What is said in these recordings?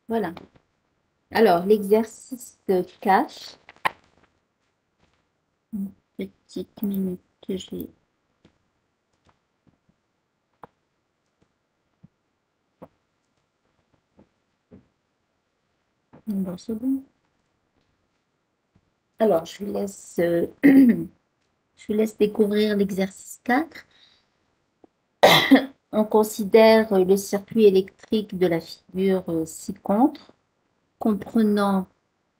Voilà. Alors, l'exercice 4. Une petite minute, j'ai... Bon, c'est bon. Alors, je vous laisse, je vous laisse découvrir l'exercice 4. On considère le circuit électrique de la figure ci-contre, comprenant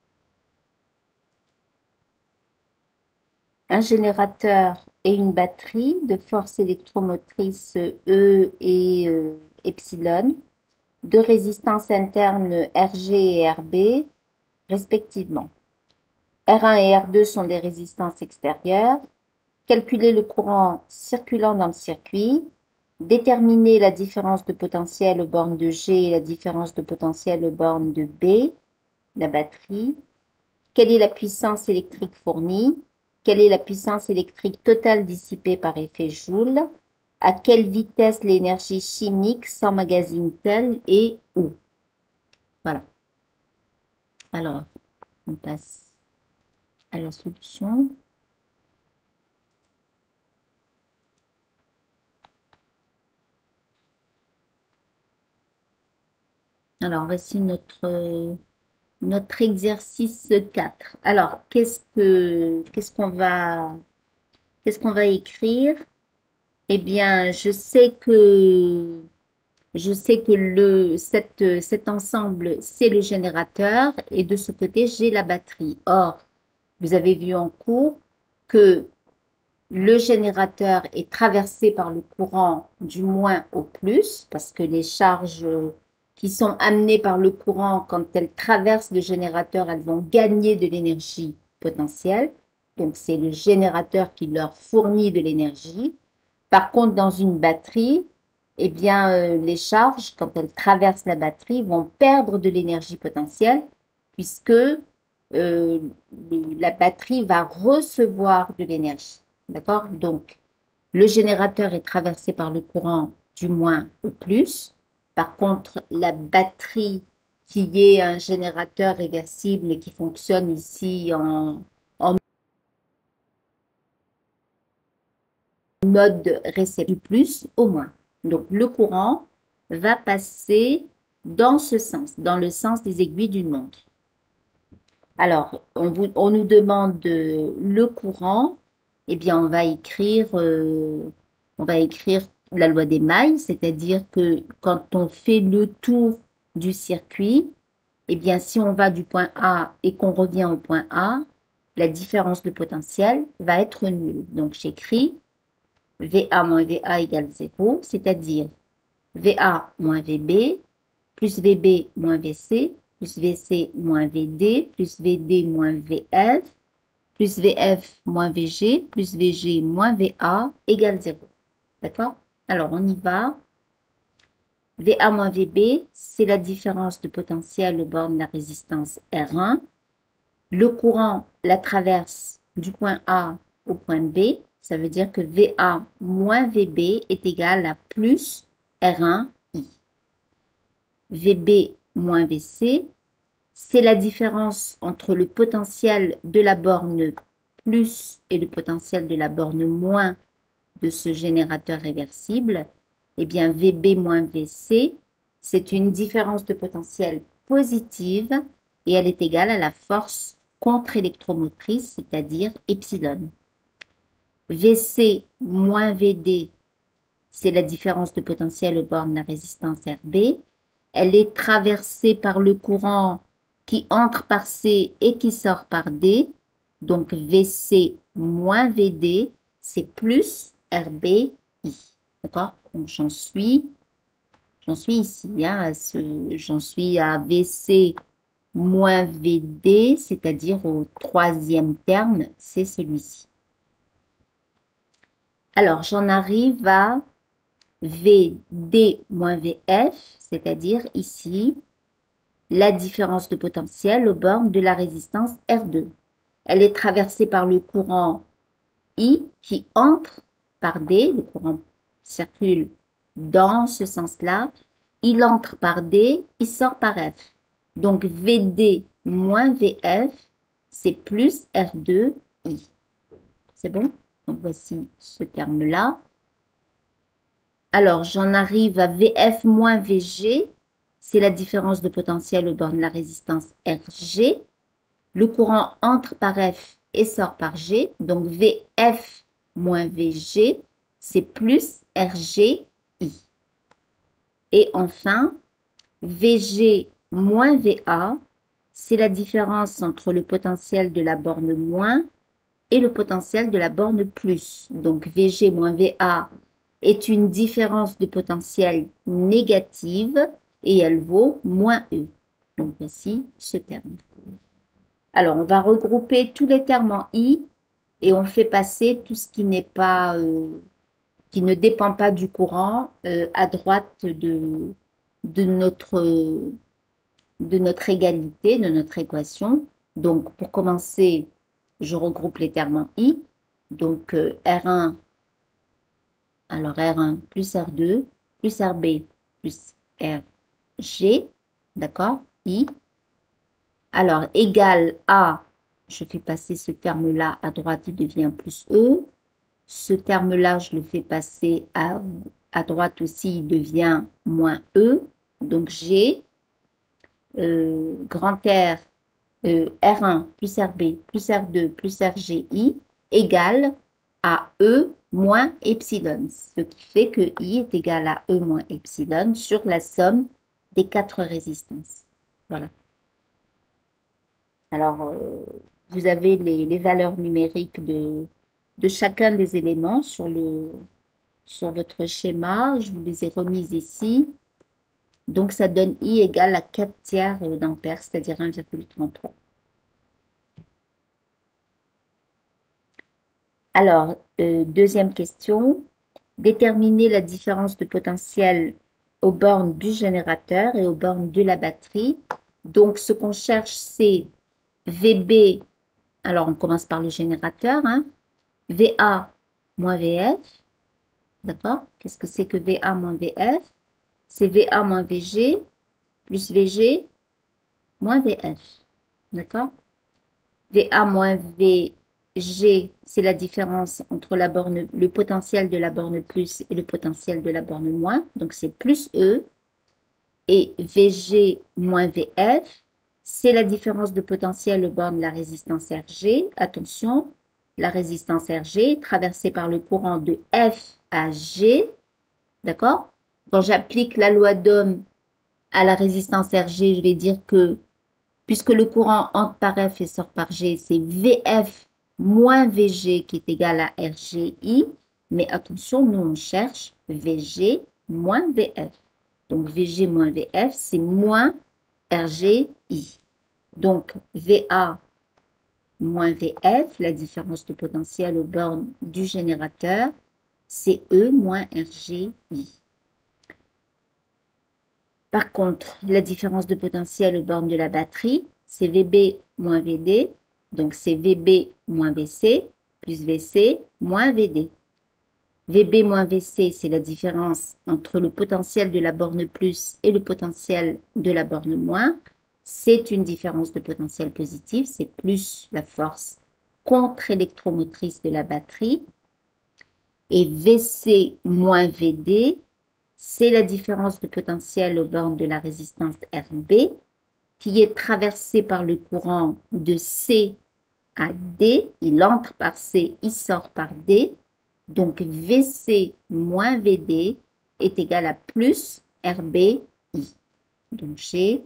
un générateur et une batterie de force électromotrice E et epsilon, deux résistances internes RG et RB, respectivement. R1 et R2 sont des résistances extérieures. Calculer le courant circulant dans le circuit. Déterminer la différence de potentiel aux bornes de G et la différence de potentiel aux bornes de B, la batterie. Quelle est la puissance électrique fournie? Quelle est la puissance électrique totale dissipée par effet Joule? À quelle vitesse l'énergie chimique s'emmagasine-t-elle et où? Voilà. Alors, on passe à la solution. Alors, voici notre exercice 4. Alors, qu'est-ce qu'on va écrire? Eh bien, je sais que cet ensemble, c'est le générateur et de ce côté, j'ai la batterie. Or, vous avez vu en cours que le générateur est traversé par le courant du moins au plus, parce que les charges qui sont amenées par le courant, quand elles traversent le générateur, elles vont gagner de l'énergie potentielle. Donc, c'est le générateur qui leur fournit de l'énergie. Par contre, dans une batterie, eh bien, les charges, quand elles traversent la batterie, vont perdre de l'énergie potentielle, puisque la batterie va recevoir de l'énergie. D'accord? Donc, le générateur est traversé par le courant du moins au plus. Par contre, la batterie, qui est un générateur réversible et qui fonctionne ici en mode récepteur, du plus au moins. Donc, le courant va passer dans ce sens, dans le sens des aiguilles d'une montre. Alors, on nous demande le courant. Eh bien, on va écrire la loi des mailles, c'est-à-dire que quand on fait le tour du circuit, eh bien, si on va du point A et qu'on revient au point A, la différence de potentiel va être nulle. Donc, j'écris VA moins VA égale 0, c'est-à-dire VA moins VB plus VB moins VC plus VC moins VD plus VD moins VF plus VF moins VG plus VG moins VA égale 0. D'accord? Alors, on y va. VA moins VB, c'est la différence de potentiel au bord de la résistance R1. Le courant la traverse du point A au point B. Ça veut dire que VA moins VB est égal à plus R1I. VB moins VC, c'est la différence entre le potentiel de la borne plus et le potentiel de la borne moins de ce générateur réversible. Eh bien, VB moins VC, c'est une différence de potentiel positive et elle est égale à la force contre-électromotrice, c'est-à-dire epsilon. VC moins VD, c'est la différence de potentiel aux bornes de la résistance RB. Elle est traversée par le courant qui entre par C et qui sort par D. Donc, VC moins VD, c'est plus RBI. D'accord? Donc, j'en suis ici. Hein, j'en suis à VC moins VD, c'est-à-dire au troisième terme, c'est celui-ci. Alors, j'en arrive à VD moins VF, c'est-à-dire ici, la différence de potentiel aux bornes de la résistance R2. Elle est traversée par le courant I qui entre par D, le courant circule dans ce sens-là, il entre par D, il sort par F. Donc, VD moins VF, c'est plus R2I. C'est bon? Donc, voici ce terme-là. Alors, j'en arrive à VF moins VG. C'est la différence de potentiel aux bornes de la résistance RG. Le courant entre par F et sort par G. Donc, VF moins VG, c'est plus RGI. Et enfin, VG moins VA, c'est la différence entre le potentiel de la borne moins et le potentiel de la borne plus. Donc, VG moins VA est une différence de potentiel négative et elle vaut moins E. Donc, voici ce terme. Alors, on va regrouper tous les termes en I et on fait passer tout ce qui n'est pas, qui ne dépend pas du courant à droite de notre égalité, de notre équation. Donc, pour commencer, je regroupe les termes en I. Donc, R1, alors R1 plus R2 plus RB plus RG, d'accord? I. Alors, égal à, je fais passer ce terme-là à droite, il devient plus E. Ce terme-là, je le fais passer à droite aussi, il devient moins E. Donc, G, grand R, R1 plus RB plus R2 plus RGI égale à E moins epsilon. Ce qui fait que I est égal à E moins epsilon sur la somme des 4 résistances. Voilà. Alors, vous avez les valeurs numériques de chacun des éléments sur votre schéma. Je vous les ai remises ici. Donc, ça donne I égale à 4 tiers d'ampères, c'est-à-dire 1,33. Alors, deuxième question. Déterminer la différence de potentiel aux bornes du générateur et aux bornes de la batterie. Donc, ce qu'on cherche, c'est VB. Alors, on commence par le générateur. Hein, VA moins VF. D'accord? Qu'est-ce que c'est que VA moins VF? C'est VA moins VG plus VG moins VF. D'accord? VA moins VG, c'est la différence entre la borne, le potentiel de la borne plus et le potentiel de la borne moins. Donc, c'est plus E. Et VG moins VF, c'est la différence de potentiel aux bornes de la résistance RG. Attention, la résistance RG est traversée par le courant de F à G. D'accord? Quand j'applique la loi d'Ohm à la résistance RG, je vais dire que puisque le courant entre par F et sort par G, c'est VF moins VG qui est égal à RGI. Mais attention, nous on cherche VG moins VF. Donc VG moins VF, c'est moins RGI. Donc VA moins VF, la différence de potentiel aux bornes du générateur, c'est E moins RGI. Par contre, la différence de potentiel aux bornes de la batterie, c'est VB moins VD. Donc, c'est VB moins VC plus VC moins VD. VB moins VC, c'est la différence entre le potentiel de la borne plus et le potentiel de la borne moins. C'est une différence de potentiel positif. C'est plus la force contre-électromotrice de la batterie. Et VC moins VD, c'est la différence de potentiel aux bornes de la résistance RB qui est traversée par le courant de C à D. Il entre par C, il sort par D. Donc, VC moins VD est égal à plus RBI. Donc, j'ai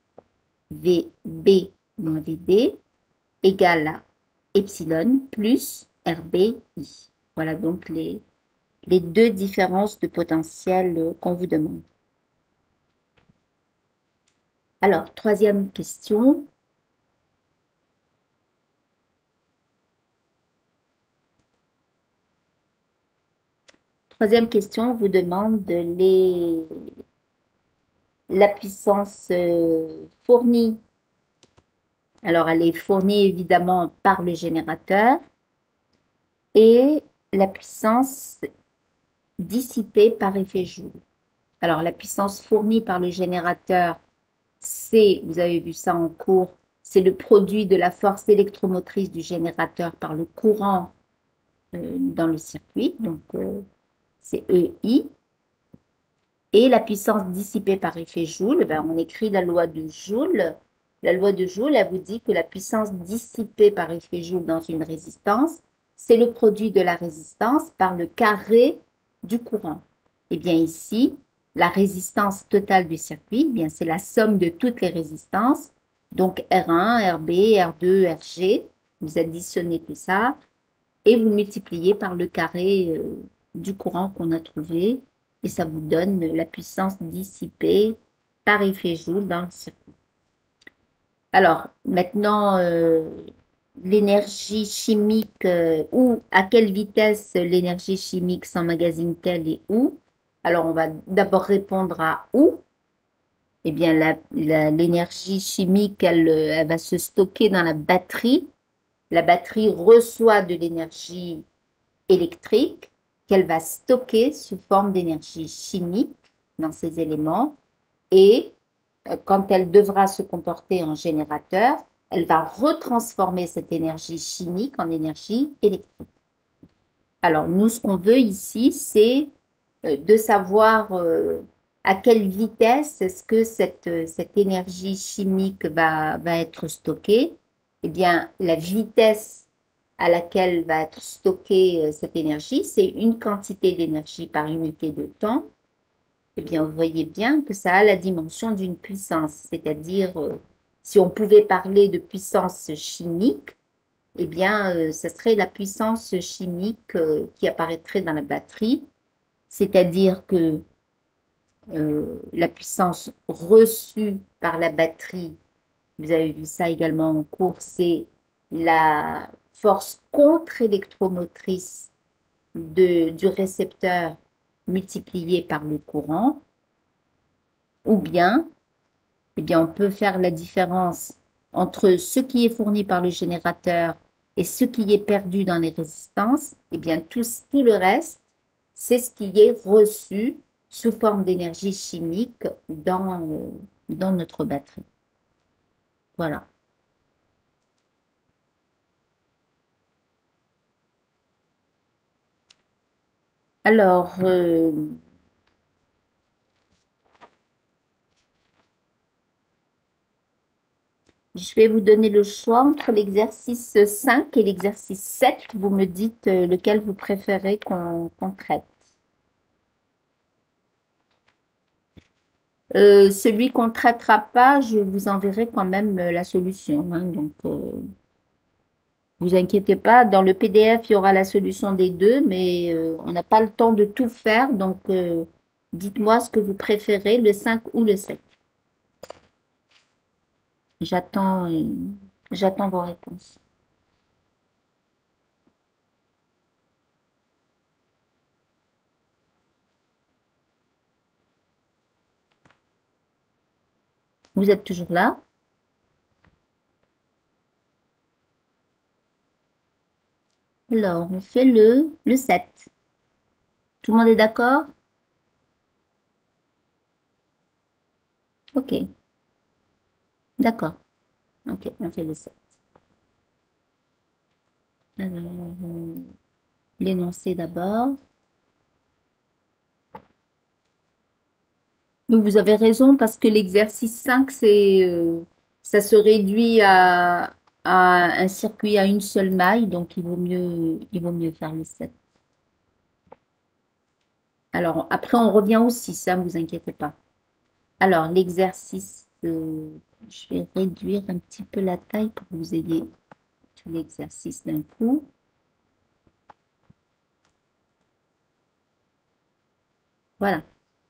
VB moins VD égale à epsilon plus RBI. Voilà donc les deux différences de potentiel qu'on vous demande. Alors, troisième question. Troisième question vous demande la puissance fournie. Alors, elle est fournie évidemment par le générateur et la puissance dissipée par effet Joule. Alors, la puissance fournie par le générateur, C, vous avez vu ça en cours, c'est le produit de la force électromotrice du générateur par le courant dans le circuit, donc c'est EI. Et la puissance dissipée par effet Joule, ben, on écrit la loi de Joule. La loi de Joule, elle vous dit que la puissance dissipée par effet Joule dans une résistance, c'est le produit de la résistance par le carré du courant. Et bien ici, la résistance totale du circuit, bien c'est la somme de toutes les résistances, donc R1, RB, R2, RG. Vous additionnez tout ça et vous multipliez par le carré du courant qu'on a trouvé et ça vous donne la puissance dissipée par effet Joule dans le circuit. Alors, maintenant, l'énergie chimique, ou à quelle vitesse l'énergie chimique s'emmagasine-t-elle et où? Alors, on va d'abord répondre à où. Eh bien, l'énergie chimique, elle va se stocker dans la batterie. La batterie reçoit de l'énergie électrique qu'elle va stocker sous forme d'énergie chimique dans ces éléments et quand elle devra se comporter en générateur, elle va retransformer cette énergie chimique en énergie électrique. Alors, nous, ce qu'on veut ici, c'est de savoir à quelle vitesse est-ce que cette énergie chimique va être stockée. Eh bien, la vitesse à laquelle va être stockée cette énergie, c'est une quantité d'énergie par unité de temps. Eh bien, vous voyez bien que ça a la dimension d'une puissance, c'est-à-dire, si on pouvait parler de puissance chimique, eh bien, ce serait la puissance chimique qui apparaîtrait dans la batterie, c'est-à-dire que la puissance reçue par la batterie, vous avez vu ça également en cours, c'est la force contre-électromotrice du récepteur multipliée par le courant, ou bien, eh bien, on peut faire la différence entre ce qui est fourni par le générateur et ce qui est perdu dans les résistances. Eh bien, tout le reste, c'est ce qui est reçu sous forme d'énergie chimique dans notre batterie. Voilà. Alors, je vais vous donner le choix entre l'exercice 5 et l'exercice 7. Vous me dites lequel vous préférez qu'on traite. Celui qu'on ne traitera pas, je vous enverrai quand même la solution, hein. Donc, vous inquiétez pas, dans le PDF, il y aura la solution des deux, mais on n'a pas le temps de tout faire. Donc, dites-moi ce que vous préférez, le 5 ou le 7. J'attends, j'attends vos réponses. Vous êtes toujours là? Alors, on fait le 7. Tout le monde est d'accord? Ok, d'accord. Ok, on fait le 7. Alors, l'énoncé d'abord. Donc, vous avez raison parce que l'exercice 5, ça se réduit à un circuit à une seule maille, donc il vaut mieux faire le 7. Alors, après, on revient au 6, ne vous inquiétez pas. Alors, l'exercice, je vais réduire un petit peu la taille pour que vous ayez tout l'exercice d'un coup. Voilà.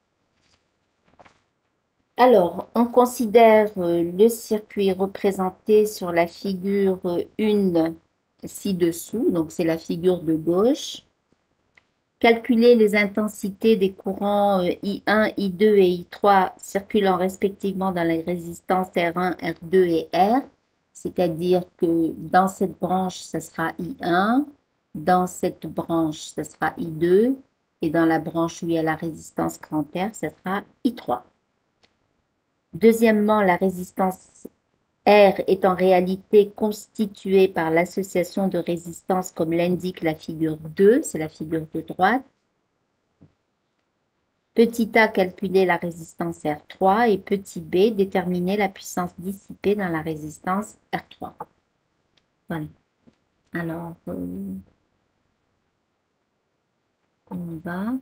Alors, on considère le circuit représenté sur la figure 1 ci-dessous, donc c'est la figure de gauche. Calculer les intensités des courants I1, I2 et I3 circulant respectivement dans les résistances R1, R2 et R, c'est-à-dire que dans cette branche, ce sera I1, dans cette branche, ce sera I2, et dans la branche où il y a la résistance grand R, ce sera I3. Deuxièmement, la résistance R est en réalité constituée par l'association de résistance comme l'indique la figure 2, c'est la figure de droite. Petit a, calculer la résistance R3 et petit b, déterminer la puissance dissipée dans la résistance R3. Voilà. Alors, on y va.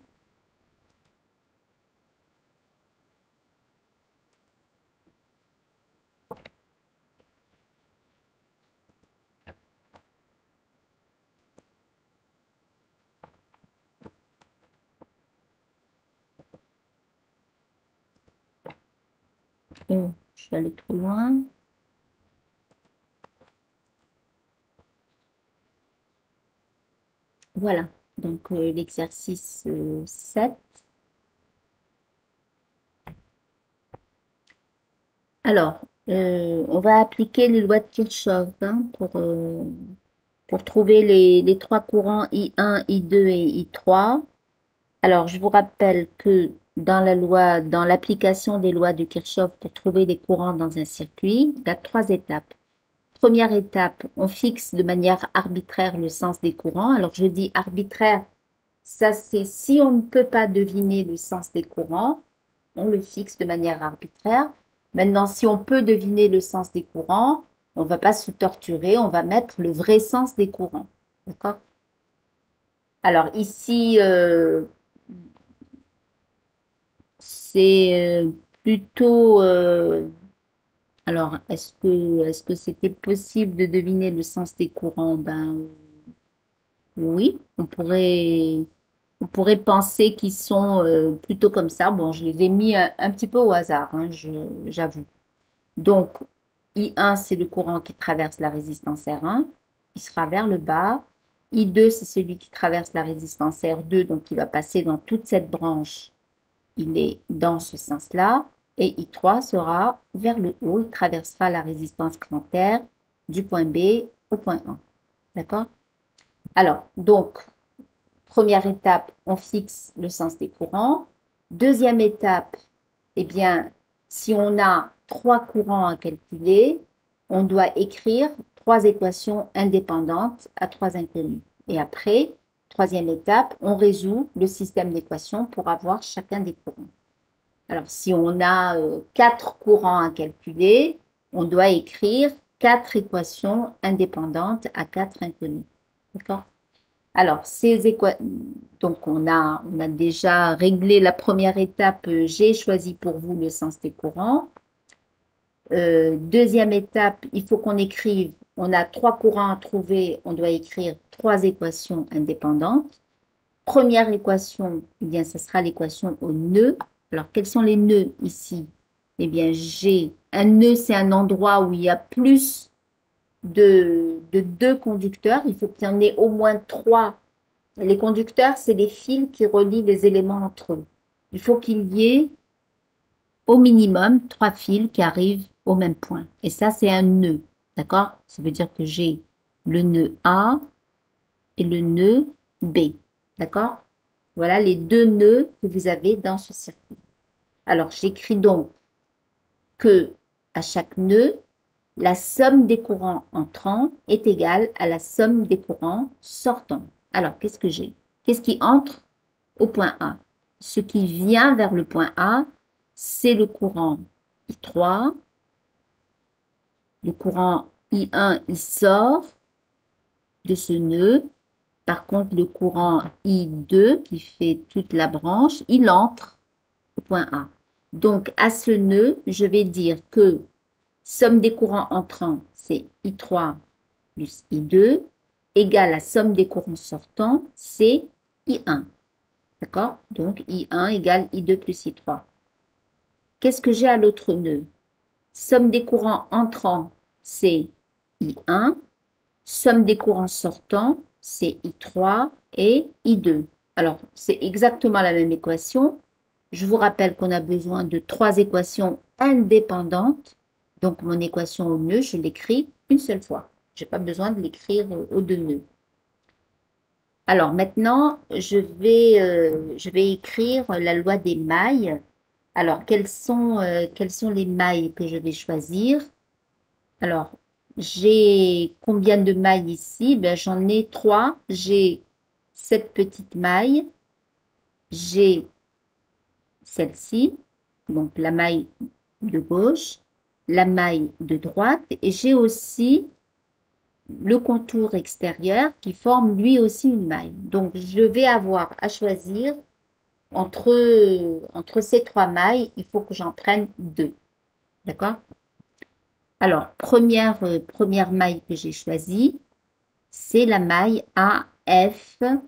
Je suis allée trop loin. Voilà. Donc, l'exercice 7. Alors, on va appliquer les lois de Kirchhoff hein, pour trouver les trois courants I1, I2 et I3. Alors, je vous rappelle que dans l'application des lois de Kirchhoff pour trouver les courants dans un circuit, il y a trois étapes. Première étape, on fixe de manière arbitraire le sens des courants. Alors, je dis arbitraire, ça c'est si on ne peut pas deviner le sens des courants, on le fixe de manière arbitraire. Maintenant, si on peut deviner le sens des courants, on ne va pas se torturer, on va mettre le vrai sens des courants. D'accord? Alors ici, c'est plutôt... alors, est-ce que c'était possible de deviner le sens des courants? Ben oui, on pourrait penser qu'ils sont plutôt comme ça. Bon, je les ai mis un petit peu au hasard, hein, j'avoue. Donc, I1, c'est le courant qui traverse la résistance R1, il sera vers le bas. I2, c'est celui qui traverse la résistance R2, donc il va passer dans toute cette branche. Il est dans ce sens-là. Et I3 sera vers le haut, il traversera la résistance plantaire du point B au point A. D'accord? Alors, donc, première étape, on fixe le sens des courants. Deuxième étape, eh bien, si on a trois courants à calculer, on doit écrire trois équations indépendantes à trois inconnus. Et après, troisième étape, on résout le système d'équations pour avoir chacun des courants. Alors, si on a quatre courants à calculer, on doit écrire quatre équations indépendantes à quatre inconnus. D'accord? Alors, donc on a déjà réglé la première étape. J'ai choisi pour vous le sens des courants. Deuxième étape, il faut qu'on écrive. On a trois courants à trouver. On doit écrire trois équations indépendantes. Première équation, eh bien, ce sera l'équation au nœud. Alors, quels sont les nœuds ici? Eh bien, j'ai un nœud, c'est un endroit où il y a plus de deux conducteurs. Il faut qu'il y en ait au moins trois. Les conducteurs, c'est les fils qui relient les éléments entre eux. Il faut qu'il y ait au minimum trois fils qui arrivent au même point. Et ça, c'est un nœud. D'accord? Ça veut dire que j'ai le nœud A et le nœud B. D'accord? Voilà les deux nœuds que vous avez dans ce circuit. Alors, j'écris donc que à chaque nœud, la somme des courants entrants est égale à la somme des courants sortants. Alors, qu'est-ce que j'ai? Qu'est-ce qui entre au point A? Ce qui vient vers le point A, c'est le courant I3. Le courant I1, il sort de ce nœud. Par contre, le courant I2, qui fait toute la branche, il entre au point A. Donc, à ce nœud, je vais dire que somme des courants entrants, c'est I3 plus I2, égale la somme des courants sortants, c'est I1. D'accord? Donc, I1 égale I2 plus I3. Qu'est-ce que j'ai à l'autre nœud? Somme des courants entrants, c'est I1. Somme des courants sortants, c'est I3 et I2. Alors, c'est exactement la même équation. Je vous rappelle qu'on a besoin de trois équations indépendantes. Donc, mon équation au nœud, je l'écris une seule fois. Je n'ai pas besoin de l'écrire aux deux nœuds. Alors, maintenant, je vais écrire la loi des mailles. Alors, quelles sont les mailles que je vais choisir? Alors, j'ai combien de mailles ici? Ben, j'en ai trois. J'ai cette petite maille. J'ai celle-ci, donc la maille de gauche, la maille de droite. Et j'ai aussi le contour extérieur qui forme lui aussi une maille. Donc, je vais avoir à choisir entre ces trois mailles. Il faut que j'en prenne deux. D'accord? Alors, première maille que j'ai choisie, c'est la maille AFBA.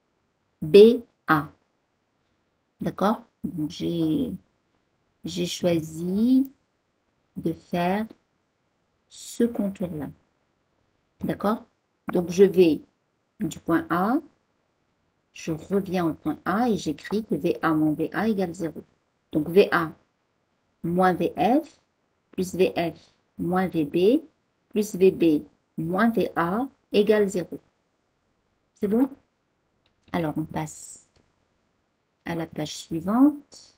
D'accord? Donc, j'ai choisi de faire ce contour-là. D'accord? Donc, je vais du point A, je reviens au point A et j'écris que VA moins VA égale 0. Donc, VA moins VF plus VF moins VB plus VB moins VA égale 0. C'est bon? Alors, on passe à la page suivante.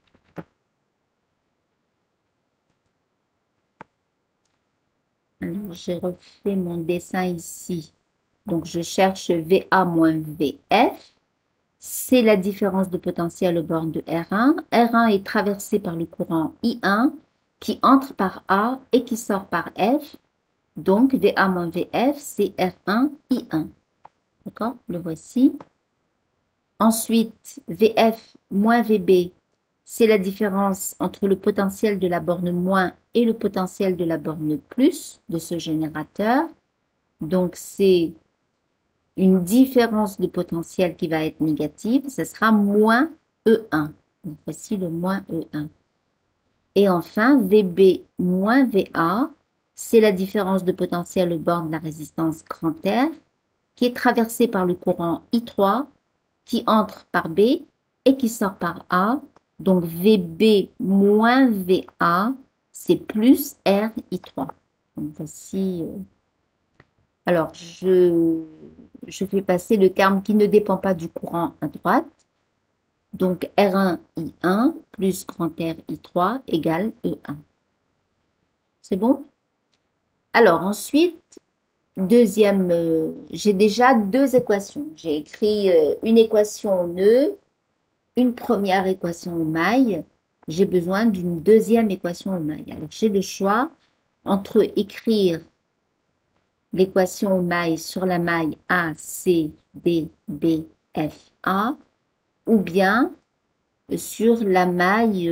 Alors, j'ai refait mon dessin ici. Donc, je cherche VA moins VF. C'est la différence de potentiel aux bornes de R1. R1 est traversé par le courant I1 qui entre par A et qui sort par F. Donc, VA moins VF, c'est R1 I1. D'accord? Le voici. Ensuite, VF moins VB, c'est la différence entre le potentiel de la borne moins et le potentiel de la borne plus de ce générateur. Donc, c'est une différence de potentiel qui va être négative. Ce sera moins E1. Donc, voici le moins E1. Et enfin, VB moins VA, c'est la différence de potentiel aux bornes de la résistance grand R qui est traversée par le courant I3 qui entre par B et qui sort par A. Donc, VB moins VA, c'est plus RI3. Donc, voici. Alors, je fais passer le terme qui ne dépend pas du courant à droite. Donc, R1I1 plus grand RI3 égale E1. C'est bon? Alors, ensuite, deuxième, j'ai déjà deux équations. J'ai écrit une équation au nœud, une première équation aux mailles. J'ai besoin d'une deuxième équation aux mailles. Alors, j'ai le choix entre écrire l'équation aux mailles sur la maille A, C, D, B, F, A, ou bien sur la maille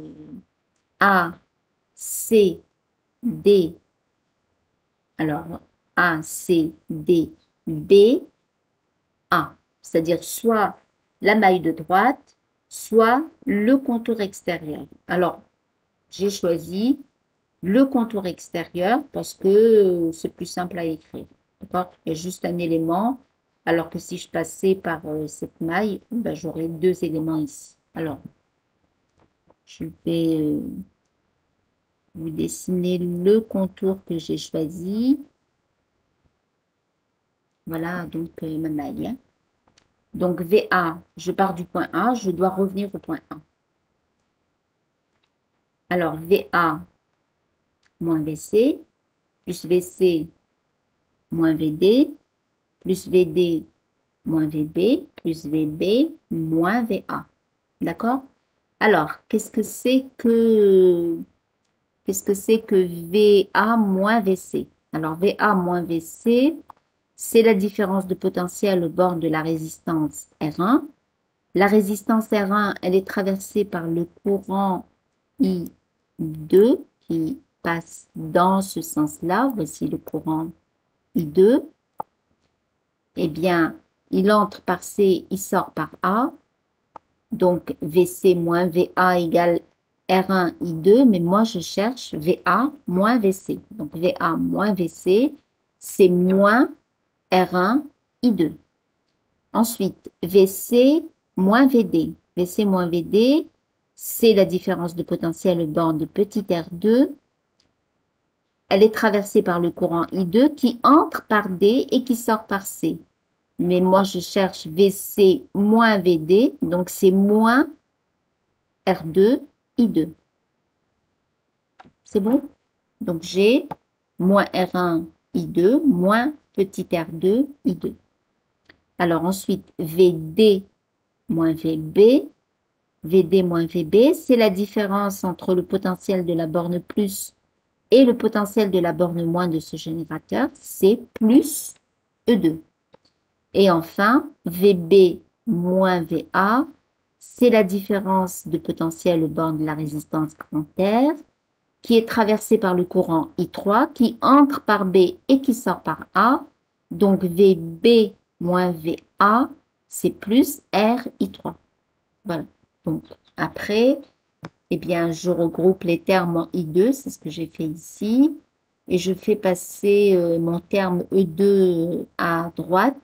A, C, D, alors A, C, D, B, A. C'est-à-dire soit la maille de droite, soit le contour extérieur. Alors, j'ai choisi le contour extérieur parce que c'est plus simple à écrire. D'accord? Il y a juste un élément, alors que si je passais par cette maille, ben, j'aurais deux éléments ici. Alors, je vais vous dessiner le contour que j'ai choisi. Voilà, donc ma maille. Hein. Donc, VA, je pars du point A, je dois revenir au point A. Alors, VA moins VC, plus VC moins VD, plus VD moins VB, plus VB moins VA. D'accord? Alors, qu'est-ce que c'est que VA moins VC? Alors, VA moins VC, c'est la différence de potentiel au bord de la résistance R1. La résistance R1, elle est traversée par le courant I2 qui passe dans ce sens-là. Voici le courant I2. Eh bien, il entre par C, il sort par A. Donc, VC moins VA égale R1 I2, mais moi, je cherche VA moins VC. Donc, VA moins VC, c'est moins R1 I2. Ensuite, VC moins VD. VC moins VD, c'est la différence de potentiel au bord de petit R2. Elle est traversée par le courant I2 qui entre par D et qui sort par C. Mais moi, je cherche VC moins VD, donc c'est moins R2. I2. C'est bon? Donc, j'ai moins R1, I2, moins petit R2, I2. Alors, ensuite, VD moins VB. VD moins VB, c'est la différence entre le potentiel de la borne plus et le potentiel de la borne moins de ce générateur, c'est plus E2. Et enfin, VB moins VA, c'est la différence de potentiel aux bornes de la résistance grand R qui est traversée par le courant I3 qui entre par B et qui sort par A. Donc VB moins VA, c'est plus R I3. Voilà. Donc après, eh bien, je regroupe les termes en I2, c'est ce que j'ai fait ici. Et je fais passer mon terme E2 à droite.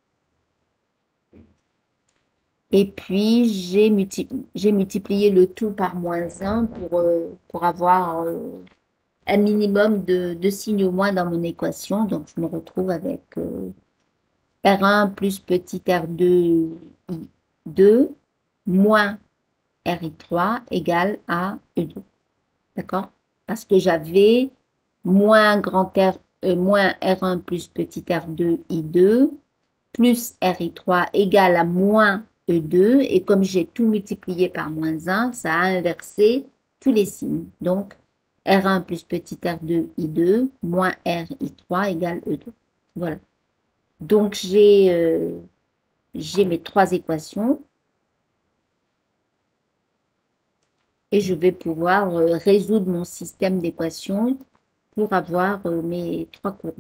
Et puis, j'ai multiplié le tout par moins 1 pour avoir un minimum de signes au moins dans mon équation. Donc, je me retrouve avec R1 plus petit R2 I2 moins RI3 égale à E2. D'accord? Parce que j'avais moins grand R, moins R1 plus petit R2 I2 plus RI3 égale à moins E2. Et comme j'ai tout multiplié par moins 1, ça a inversé tous les signes. Donc, R1 plus petit R2 I2 moins RI3 égale E2. Voilà. Donc, j'ai mes trois équations. Et je vais pouvoir résoudre mon système d'équations pour avoir mes trois courants.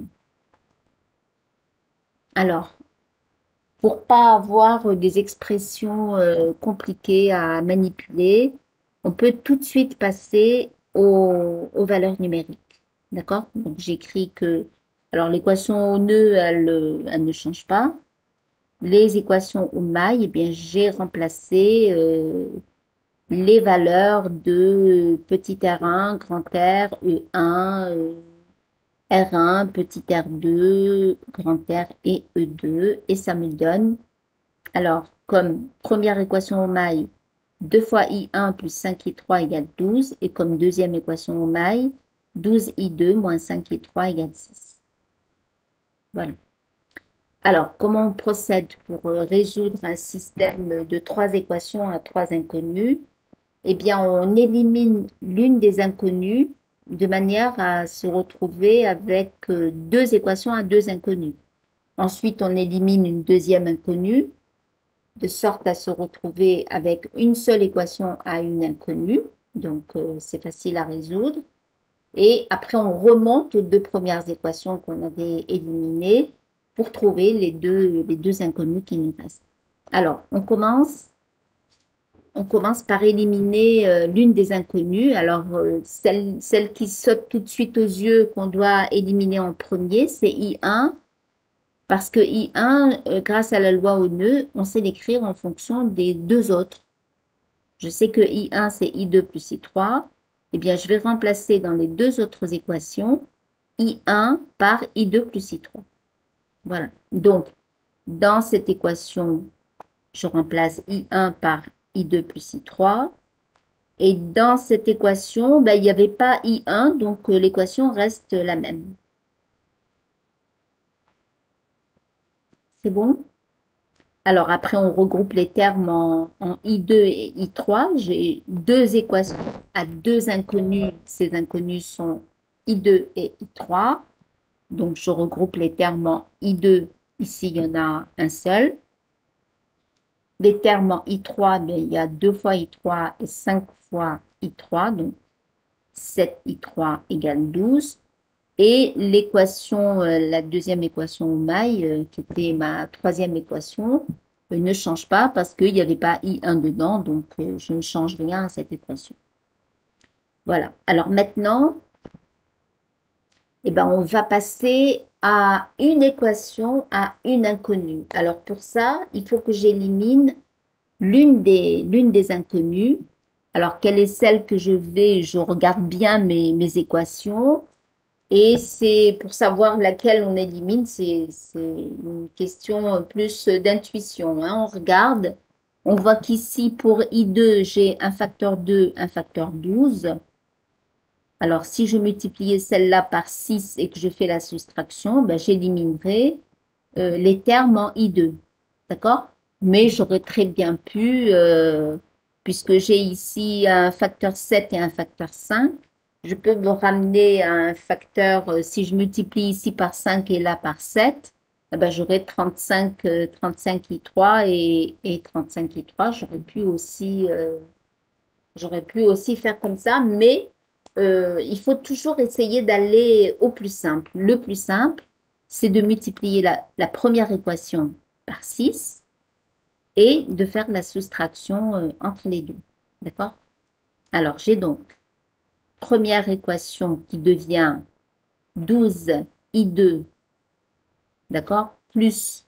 Alors, pour pas avoir des expressions compliquées à manipuler, on peut tout de suite passer aux valeurs numériques. D'accord? Donc, j'écris que, alors l'équation au nœud, elle ne change pas. Les équations au maille, eh bien, j'ai remplacé les valeurs de petit R1, grand R, E1, R1, petit R2, grand R et E2. Et ça me donne, alors, comme première équation au maille, 2 fois I1 plus 5I3 égale 12. Et comme deuxième équation au maille, 12I2 moins 5I3 égale 6. Voilà. Alors, comment on procède pour résoudre un système de trois équations à trois inconnues? Eh bien, on élimine l'une des inconnues de manière à se retrouver avec deux équations à deux inconnues. Ensuite, on élimine une deuxième inconnue, de sorte à se retrouver avec une seule équation à une inconnue. Donc, c'est facile à résoudre. Et après, on remonte aux deux premières équations qu'on avait éliminées pour trouver les deux inconnues qui nous restent. Alors, on commence par éliminer l'une des inconnues. Alors, celle qui saute tout de suite aux yeux qu'on doit éliminer en premier, c'est I1. Parce que I1, grâce à la loi au nœud, on sait l'écrire en fonction des deux autres. Je sais que I1, c'est I2 plus I3. Eh bien, je vais remplacer dans les deux autres équations I1 par I2 plus I3. Voilà. Donc, dans cette équation, je remplace I1 par I2 plus I3. Et dans cette équation, ben, il n'y avait pas I1, donc l'équation reste la même. C'est bon? Alors après, on regroupe les termes en I2 et I3. J'ai deux équations à deux inconnues. Ces inconnues sont I2 et I3. Donc, je regroupe les termes en I2. Ici, il y en a un seul. Les termes en I3, ben, il y a 2 fois I3 et 5 fois I3. Donc, 7I3 égale 12. Et l'équation, la deuxième équation au maille, qui était ma troisième équation, ne change pas parce qu'il n'y avait pas I1 dedans, donc je ne change rien à cette équation. Voilà. Alors maintenant, eh ben, on va passer à une équation à une inconnue. Alors pour ça, il faut que j'élimine l'une des inconnues. Alors quelle est celle que je regarde bien mes équations. Et c'est pour savoir laquelle on élimine, c'est une question plus d'intuition, hein. On regarde On voit qu'ici, pour I2, j'ai un facteur 2, un facteur 12. Alors, si je multipliais celle-là par 6 et que je fais la soustraction, ben, j'éliminerai les termes en I2. D'accord? Mais j'aurais très bien pu, puisque j'ai ici un facteur 7 et un facteur 5, je peux me ramener à un facteur, si je multiplie ici par 5 et là par 7, eh ben, j'aurai 35, 35 I3 et 35 I3. J'aurais pu aussi faire comme ça, mais il faut toujours essayer d'aller au plus simple. Le plus simple, c'est de multiplier la première équation par 6 et de faire la soustraction entre les deux. D'accord? Alors, j'ai donc première équation qui devient 12i2, d'accord, plus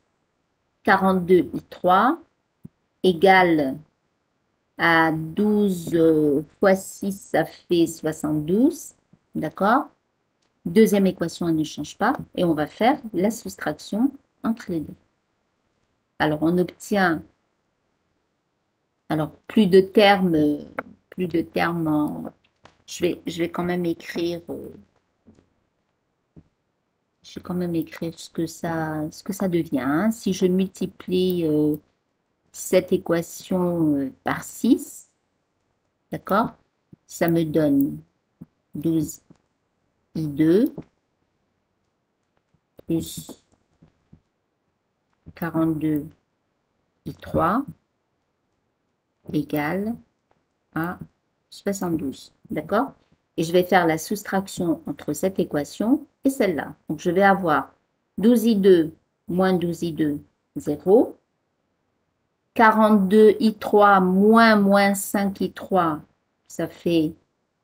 42i3 égale à 12 fois 6, ça fait 72. D'accord? Deuxième équation, elle ne change pas. Et on va faire la soustraction entre les deux. Alors, on obtient, alors, plus de termes je vais quand même écrire, ce que ça devient, hein. Si je multiplie cette équation par 6, d'accord? Ça me donne 12i2 plus 42i3 égale à 72. D'accord? Et je vais faire la soustraction entre cette équation et celle-là. Donc, je vais avoir 12i2 moins 12i2, 0. 42i3 moins 5i3, ça fait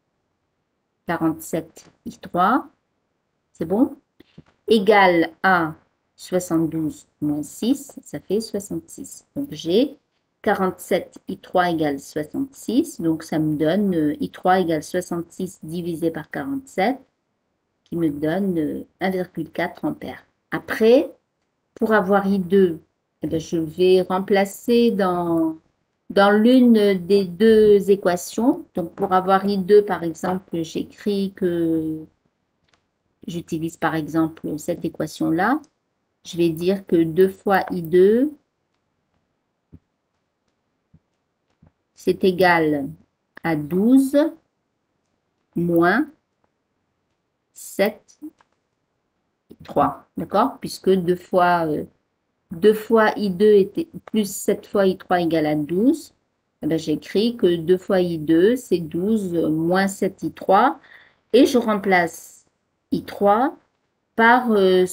47i3. C'est bon? Égal à 72 moins 6, ça fait 66. Donc, j'ai 47i3 égale 66. Donc, ça me donne i3 égale 66 divisé par 47, qui me donne 1,4 ampères. Après, pour avoir I2, eh bien, je vais remplacer dans l'une des deux équations. Donc, pour avoir I2, par exemple, j'écris que j'utilise par exemple cette équation-là. Je vais dire que 2 fois I2, c'est égal à 12 moins 7, 3. D'accord? Puisque 2 fois I2 était, plus 7 fois I3 égale à 12. Eh bien, j'écris que 2 fois I2, c'est 12 moins 7 I3. Et je remplace I3 par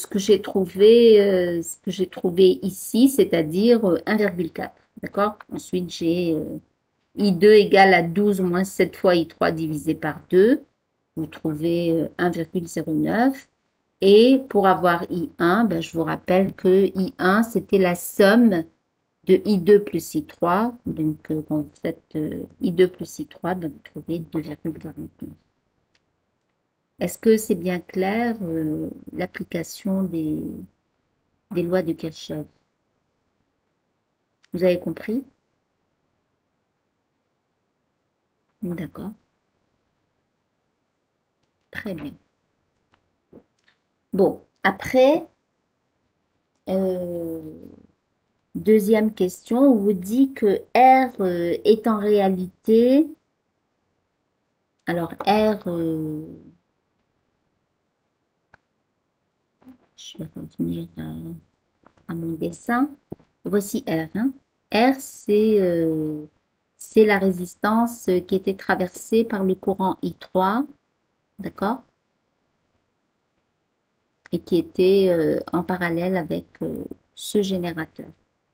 ce que j'ai trouvé ici, c'est-à-dire 1,4. D'accord? Ensuite, j'ai I2 égale à 12 moins 7 fois I3 divisé par 2. Vous trouvez 1,09. Et pour avoir I1, ben, je vous rappelle que I1, c'était la somme de I2 plus I3. Donc, quand vous faites I2 plus I3, ben, vous trouvez 2,49. Est-ce que c'est bien clair, l'application des lois de Kirchhoff? Vous avez compris? D'accord. Très bien. Bon, après, euh, deuxième question, on vous dit que R est en réalité, alors R, je vais revenir à mon dessin. Voici R, hein. R, c'est la résistance qui était traversée par le courant I3, d'accord? Et qui était en parallèle avec ce générateur.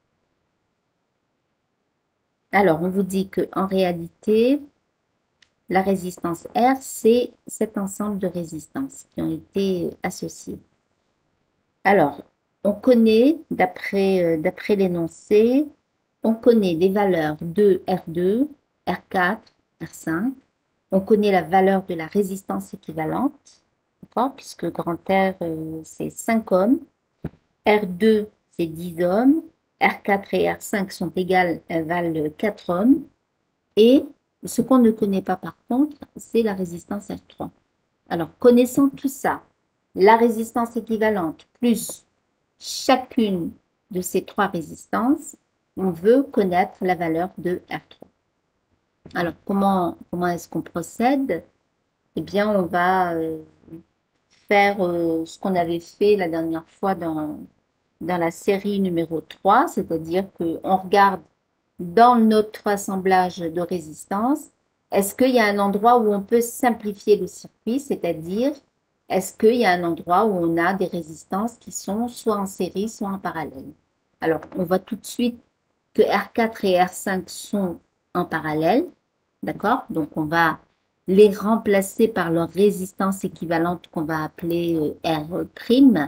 Alors, on vous dit qu'en réalité, la résistance R, c'est cet ensemble de résistances qui ont été associées. Alors, on connaît, d'après l'énoncé, on connaît les valeurs de R2, R4, R5. On connaît la valeur de la résistance équivalente, d'accord, puisque grand R, c'est 5 ohms. R2, c'est 10 ohms. R4 et R5 sont égales, elles valent 4 ohms. Et ce qu'on ne connaît pas par contre, c'est la résistance R3. Alors, connaissant tout ça, la résistance équivalente plus chacune de ces trois résistances, on veut connaître la valeur de R3. Alors, comment est-ce qu'on procède? Eh bien, on va faire ce qu'on avait fait la dernière fois dans la série numéro 3, c'est-à-dire qu'on regarde dans notre assemblage de résistance, est-ce qu'il y a un endroit où on peut simplifier le circuit, c'est-à-dire est-ce qu'il y a un endroit où on a des résistances qui sont soit en série, soit en parallèle. Alors, on voit tout de suite que R4 et R5 sont en parallèle, d'accord? Donc, on va les remplacer par leur résistance équivalente qu'on va appeler R'.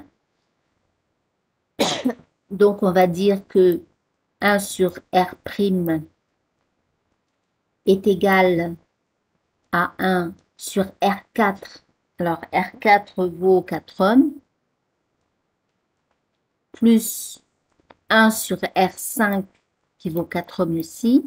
Donc, on va dire que 1 sur R' est égal à 1 sur R4. Alors, R4 vaut 4 ohms, plus 1 sur R5 qui vaut 4 ohms aussi.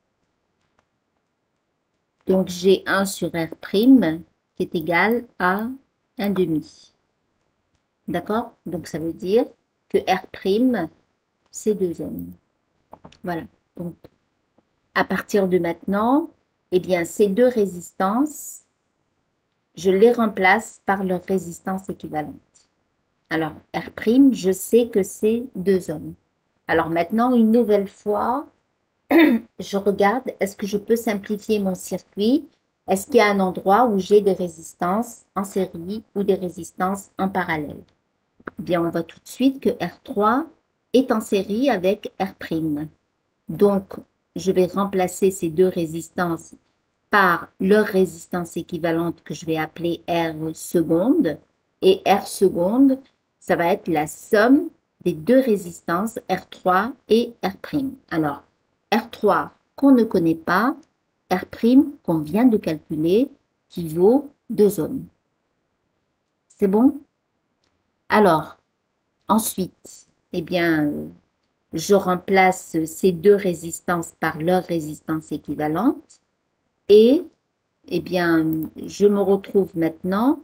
Donc, j'ai 1 sur R' qui est égal à 1 demi. D'accord? Donc, ça veut dire que R', c'est 2 ohms. Voilà. Donc, à partir de maintenant, eh bien, ces deux résistances, je les remplace par leur résistance équivalente. Alors, R', je sais que c'est 2 ohms. Alors maintenant, une nouvelle fois, je regarde, est-ce que je peux simplifier mon circuit? Est-ce qu'il y a un endroit où j'ai des résistances en série ou des résistances en parallèle? Eh bien, on voit tout de suite que R3 est en série avec R'. Donc, je vais remplacer ces deux résistances par leur résistance équivalente que je vais appeler R seconde. Et R seconde, ça va être la somme des deux résistances R3 et R'. Alors, R3 qu'on ne connaît pas, R' qu'on vient de calculer, qui vaut 2 ohms. C'est bon? Alors, ensuite, eh bien, je remplace ces deux résistances par leur résistance équivalente et, eh bien, je me retrouve maintenant,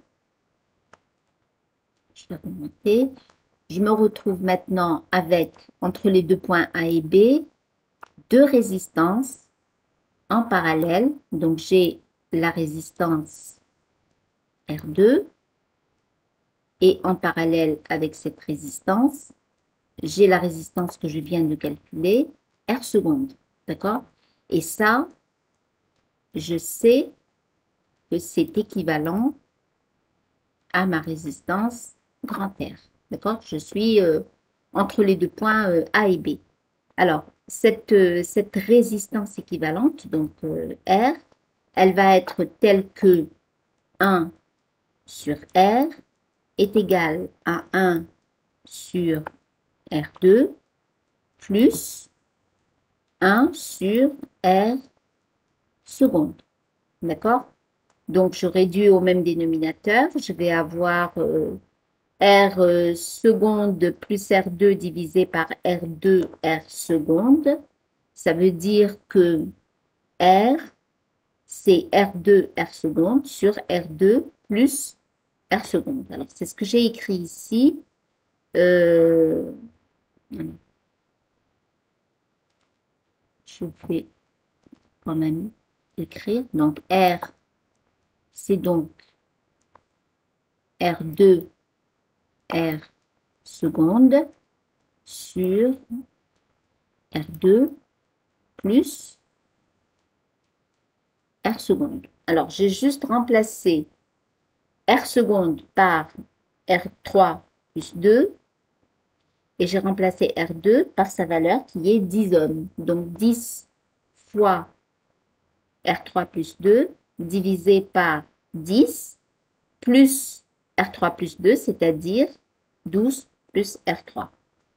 je vais remonter, je me retrouve maintenant avec, entre les deux points A et B, deux résistances en parallèle. Donc, j'ai la résistance R2 et en parallèle avec cette résistance, j'ai la résistance que je viens de calculer, R seconde. D'accord? Et ça, je sais que c'est équivalent à ma résistance grand R. D'accord? Je suis entre les deux points A et B. Alors, cette résistance équivalente, donc R, elle va être telle que 1 sur R est égal à 1 sur R2 plus 1 sur R seconde. D'accord? Donc, je réduis au même dénominateur. Je vais avoir R seconde plus R2 divisé par R2 R seconde. Ça veut dire que R, c'est R2 R seconde sur R2 plus R seconde. Alors, c'est ce que j'ai écrit ici. Je vais quand même écrire. Donc, R, c'est donc R2 R seconde sur R2 plus R seconde. Alors, j'ai juste remplacé R seconde par R3 plus 2 et j'ai remplacé R2 par sa valeur qui est 10 ohms. Donc, 10 fois R3 plus 2 divisé par 10 plus R3 plus 2, c'est-à-dire 12 plus R3.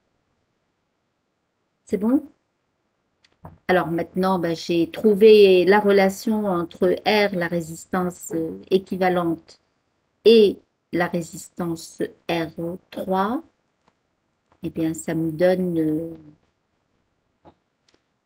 C'est bon? Alors maintenant, ben, j'ai trouvé la relation entre R, la résistance équivalente, et la résistance R3. Eh bien, ça me donne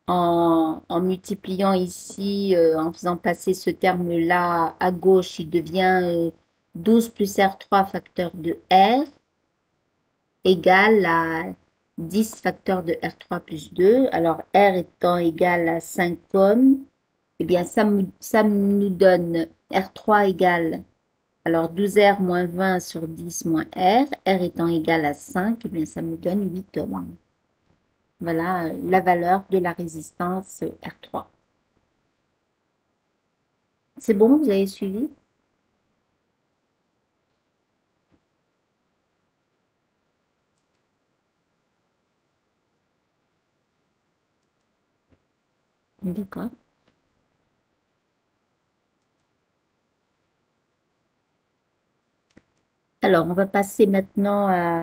en multipliant ici, en faisant passer ce terme-là à gauche, il devient 12 plus R3 facteur de R égale à 10 facteur de R3 plus 2. Alors, R étant égal à 5 ohms, eh bien, ça nous donne R3 égale, alors 12R moins 20 sur 10 moins R étant égal à 5, eh bien, ça me donne 8 ohms. Voilà la valeur de la résistance R3. C'est bon, vous avez suivi? D'accord. Alors, on va passer maintenant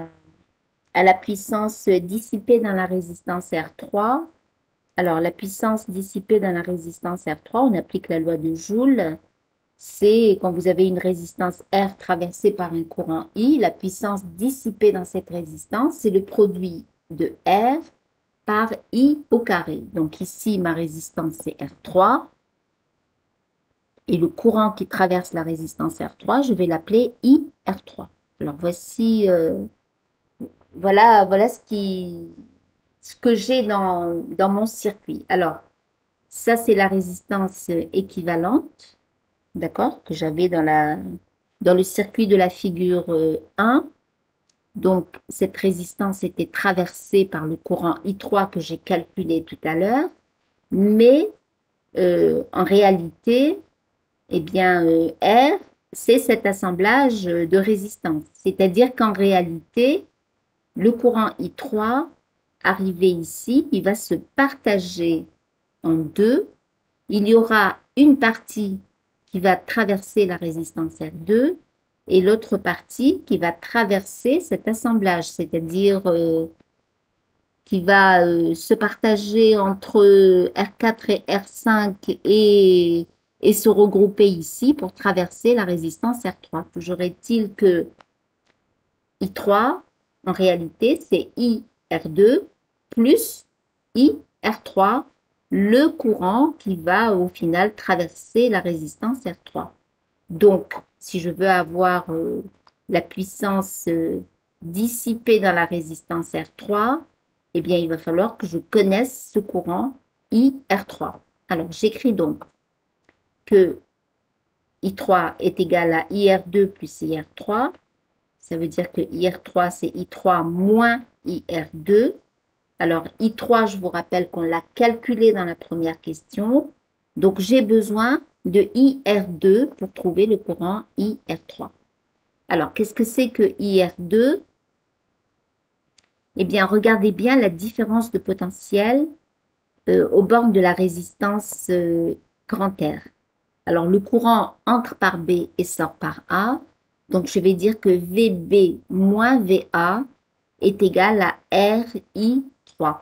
à la puissance dissipée dans la résistance R3. Alors, la puissance dissipée dans la résistance R3, on applique la loi de Joule. C'est quand vous avez une résistance R traversée par un courant I, la puissance dissipée dans cette résistance, c'est le produit de R par I au carré. Donc ici, ma résistance, c'est R3. Et le courant qui traverse la résistance R3, je vais l'appeler IR3. Alors voici, voilà ce que j'ai dans mon circuit. Alors, ça, c'est la résistance équivalente, d'accord, que j'avais dans le circuit de la figure 1. Donc, cette résistance était traversée par le courant I3 que j'ai calculé tout à l'heure, mais en réalité, eh bien, R, c'est cet assemblage de résistance. C'est-à-dire qu'en réalité, le courant I3, arrivé ici, il va se partager en deux. Il y aura une partie qui va traverser la résistance R2 et l'autre partie qui va traverser cet assemblage, c'est-à-dire qui va se partager entre R4 et R5 et se regrouper ici pour traverser la résistance R3. Toujours est-il que I3, en réalité, c'est IR2 plus IR3, le courant qui va au final traverser la résistance R3. Donc, si je veux avoir la puissance dissipée dans la résistance R3, eh bien, il va falloir que je connaisse ce courant IR3. Alors, j'écris donc que I3 est égal à IR2 plus IR3. Ça veut dire que IR3, c'est I3 moins IR2. Alors, I3, je vous rappelle qu'on l'a calculé dans la première question. Donc, j'ai besoin de IR2 pour trouver le courant IR3. Alors, qu'est-ce que c'est que IR2? Eh bien, regardez bien la différence de potentiel aux bornes de la résistance grand R. Alors, le courant entre par B et sort par A. Donc, je vais dire que VB moins VA est égal à RI3.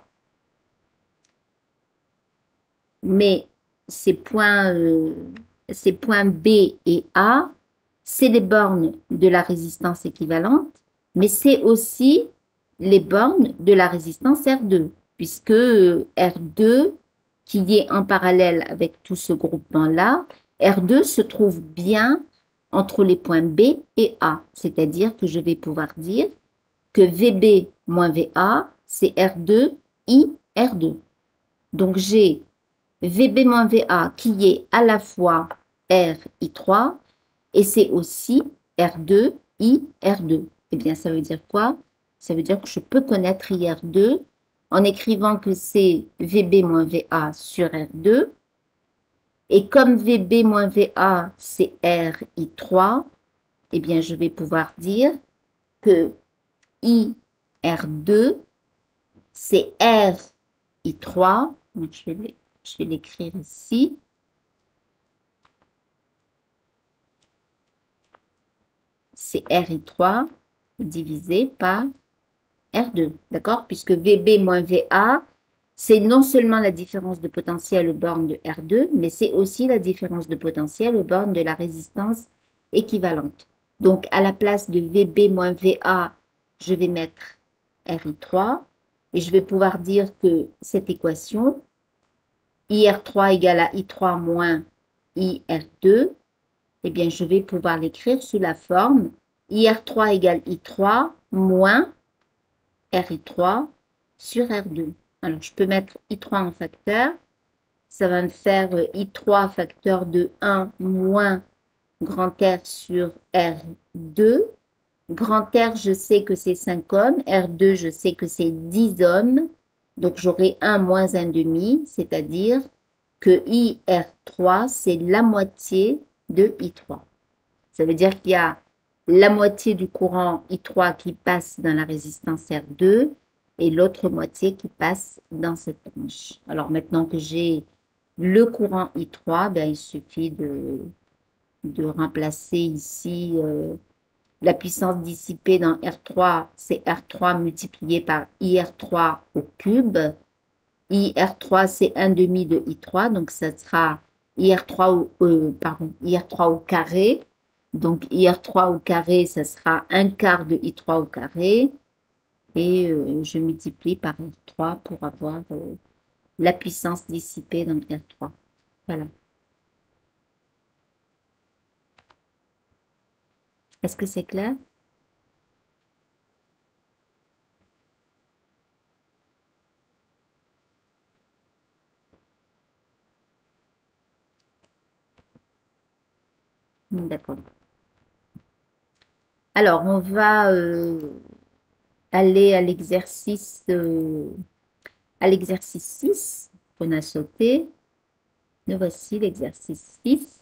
Mais ces points B et A, c'est les bornes de la résistance équivalente, mais c'est aussi les bornes de la résistance R2, puisque R2, qui est en parallèle avec tout ce groupement-là, R2 se trouve bien entre les points B et A, c'est-à-dire que je vais pouvoir dire que VB moins VA, c'est R2 I R2. Donc j'ai VB moins VA qui est à la fois R I3 et c'est aussi R2 I R2. Eh bien, ça veut dire quoi? Ça veut dire que je peux connaître IR2 en écrivant que c'est VB moins VA sur R2. Et comme VB moins VA, c'est R I3, eh bien, je vais pouvoir dire que IR2, c'est R I3. Donc, je vais l'écrire ici. C'est RI3 divisé par R2, d'accord? Puisque VB moins VA, c'est non seulement la différence de potentiel aux bornes de R2, mais c'est aussi la différence de potentiel aux bornes de la résistance équivalente. Donc, à la place de VB moins VA, je vais mettre RI3 et je vais pouvoir dire que cette équation, IR3 égale à I3 moins IR2, eh bien, je vais pouvoir l'écrire sous la forme IR3 égale I3 moins RI3 sur R2. Alors, je peux mettre I3 en facteur. Ça va me faire I3 facteur de 1 moins grand R sur R2. Grand R, je sais que c'est 5 ohms. R2, je sais que c'est 10 ohms. Donc, j'aurai 1 moins 1 demi, c'est-à-dire que IR3, c'est la moitié de I3. Ça veut dire qu'il y a la moitié du courant I3 qui passe dans la résistance R2 et l'autre moitié qui passe dans cette branche. Alors, maintenant que j'ai le courant I3, ben, il suffit de remplacer ici la puissance dissipée dans R3, c'est R3 multiplié par IR3 au cube. IR3, c'est 1 demi de I3, donc ça sera IR3 IR3 au carré. Donc IR3 au carré, ça sera un quart de I3 au carré. Et je multiplie par R3 pour avoir la puissance dissipée dans R3. Voilà. Est-ce que c'est clair? D'accord. Alors, on va aller à l'exercice 6 qu'on a sauté. Nous voici l'exercice 6.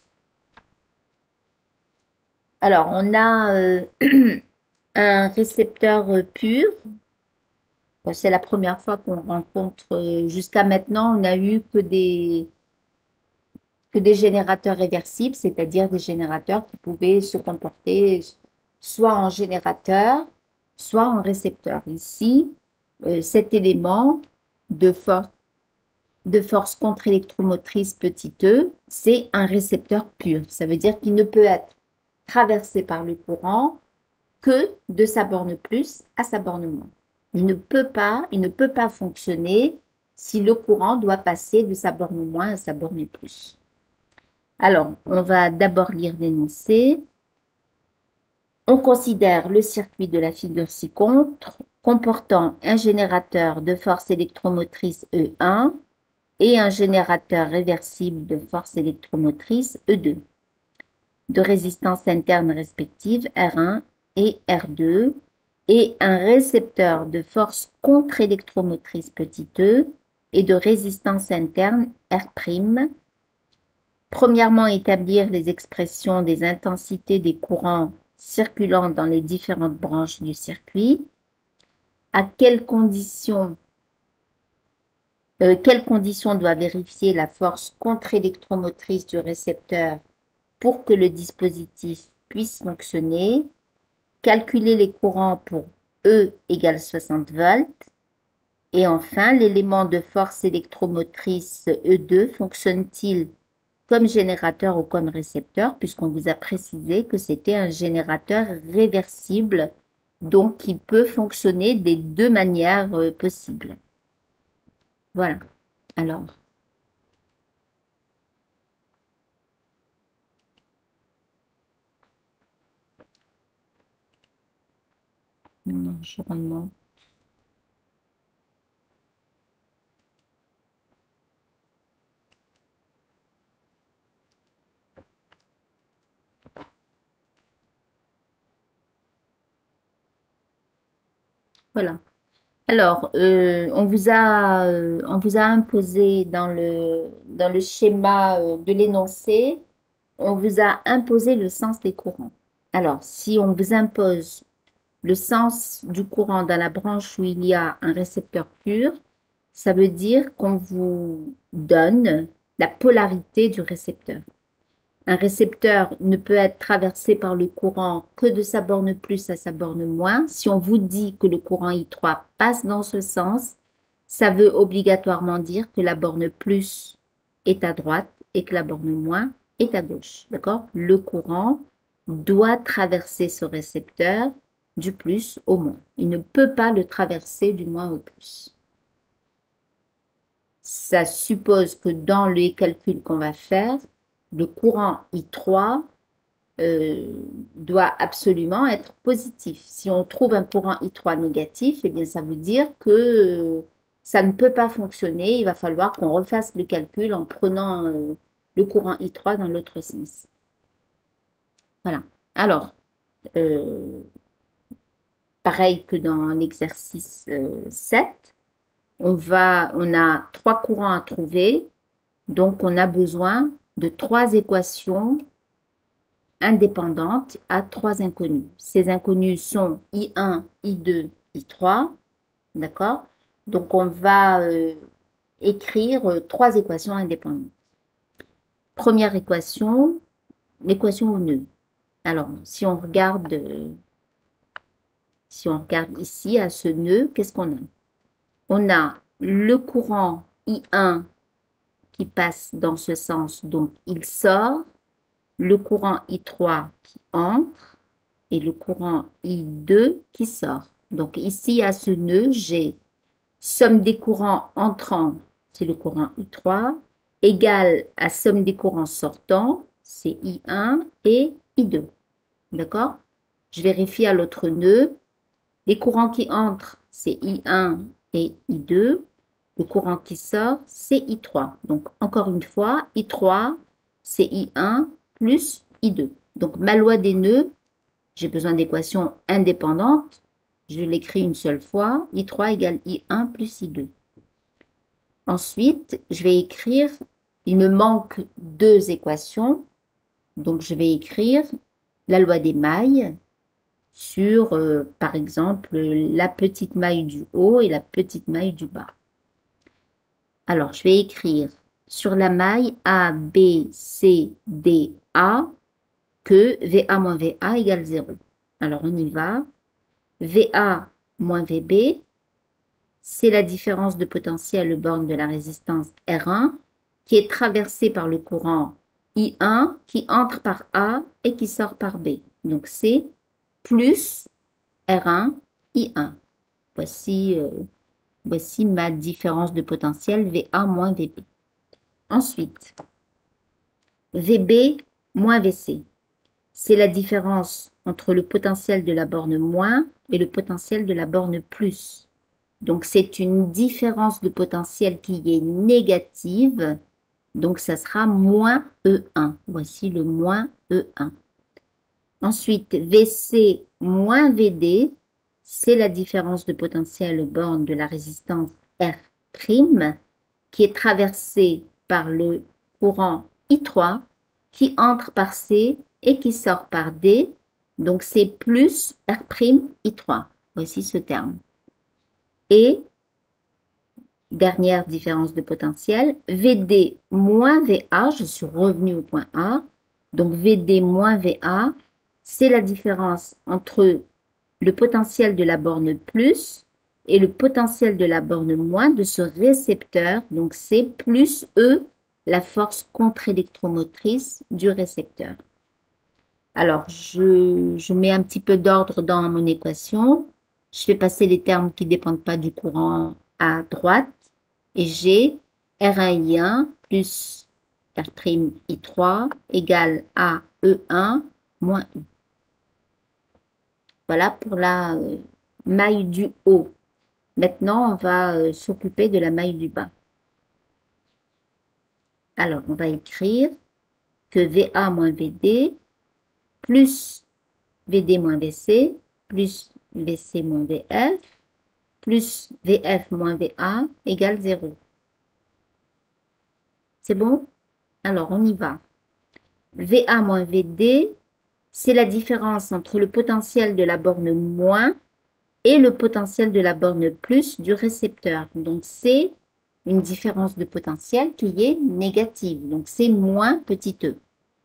Alors, on a un récepteur pur. Bon, c'est la première fois qu'on rencontre, jusqu'à maintenant, on n'a eu que des générateurs réversibles, c'est-à-dire des générateurs qui pouvaient se comporter soit en générateur, soit en récepteur. Ici, cet élément de, de force contre-électromotrice petit e, c'est un récepteur pur. Ça veut dire qu'il ne peut être traversé par le courant que de sa borne plus à sa borne moins. Il ne peut pas fonctionner si le courant doit passer de sa borne moins à sa borne plus. Alors, on va d'abord lire l'énoncé. On considère le circuit de la figure ci-contre comportant un générateur de force électromotrice E1 et un générateur réversible de force électromotrice E2, de résistance interne respective R1 et R2, et un récepteur de force contre-électromotrice petit e et de résistance interne R'. Premièrement, établir les expressions des intensités des courants circulant dans les différentes branches du circuit. À quelles conditions doit vérifier la force contre-électromotrice du récepteur pour que le dispositif puisse fonctionner. Calculer les courants pour E égale 60 volts. Et enfin, l'élément de force électromotrice E2 fonctionne-t-il comme générateur ou comme récepteur, puisqu'on vous a précisé que c'était un générateur réversible, donc il peut fonctionner des deux manières possibles. Voilà. Alors, je remonte. Voilà. Alors, on vous a imposé dans le schéma de l'énoncé, on vous a imposé le sens des courants. Alors, si on vous impose le sens du courant dans la branche où il y a un récepteur pur, ça veut dire qu'on vous donne la polarité du récepteur. Un récepteur ne peut être traversé par le courant que de sa borne plus à sa borne moins. Si on vous dit que le courant I3 passe dans ce sens, ça veut obligatoirement dire que la borne plus est à droite et que la borne moins est à gauche. D'accord? Le courant doit traverser ce récepteur du plus au moins. Il ne peut pas le traverser du moins au plus. ça suppose que dans les calculs qu'on va faire, le courant I3 doit absolument être positif. Si on trouve un courant I3 négatif, eh bien, ça veut dire que ça ne peut pas fonctionner. Il va falloir qu'on refasse le calcul en prenant le courant I3 dans l'autre sens. Voilà. Alors, euh, pareil que dans l'exercice 7, on a trois courants à trouver. Donc, on a besoin de trois équations indépendantes à trois inconnus. Ces inconnus sont I1, I2, I3. D'accord? Donc, on va écrire trois équations indépendantes. Première équation, l'équation au nœud. Alors, si on regarde ici à ce nœud, qu'est-ce qu'on a? On a le courant I1 qui passe dans ce sens, donc il sort, le courant I3 qui entre et le courant I2 qui sort. Donc ici, à ce nœud, j'ai somme des courants entrants, c'est le courant I3, égale à somme des courants sortants, c'est I1 et I2. D'accord? Je vérifie à l'autre nœud. Les courants qui entrent, c'est I1 et I2. Le courant qui sort, c'est I3. Donc, encore une fois, I3, c'est I1 plus I2. Donc, ma loi des nœuds, j'ai besoin d'équations indépendantes. Je l'écris une seule fois. I3 égale I1 plus I2. Ensuite, je vais écrire, il me manque deux équations. Donc, je vais écrire la loi des mailles sur, par exemple, la petite maille du haut et la petite maille du bas. Alors, je vais écrire sur la maille A, B, C, D, A que VA moins VA égale 0. Alors, on y va. VA moins VB, c'est la différence de potentiel borne de la résistance R1 qui est traversée par le courant I1 qui entre par A et qui sort par B. Donc, c'est plus R1, I1. Voici, voici ma différence de potentiel VA moins VB. Ensuite, VB moins VC. C'est la différence entre le potentiel de la borne moins et le potentiel de la borne plus. Donc, c'est une différence de potentiel qui est négative. Donc, ça sera moins E1. Voici le moins E1. Ensuite, VC moins VD, c'est la différence de potentiel borne de la résistance R' qui est traversée par le courant I3 qui entre par C et qui sort par D. Donc, c'est plus R' I3. Voici ce terme. Et, dernière différence de potentiel, VD moins VA, je suis revenue au point A. Donc, VD moins VA, c'est la différence entre le potentiel de la borne plus et le potentiel de la borne moins de ce récepteur. Donc, c'est plus E, la force contre-électromotrice du récepteur. Alors, je mets un petit peu d'ordre dans mon équation. Je fais passer les termes qui ne dépendent pas du courant à droite. Et j'ai R1I1 plus R'I3 égale à E1 moins I. Voilà pour la maille du haut. Maintenant, on va s'occuper de la maille du bas. Alors, on va écrire que VA moins VD plus VD moins VC plus VC moins VF plus VF moins VA égale 0. C'est bon? Alors, on y va. VA moins VD, c'est la différence entre le potentiel de la borne moins et le potentiel de la borne plus du récepteur. Donc, c'est une différence de potentiel qui est négative. Donc, c'est moins petit e.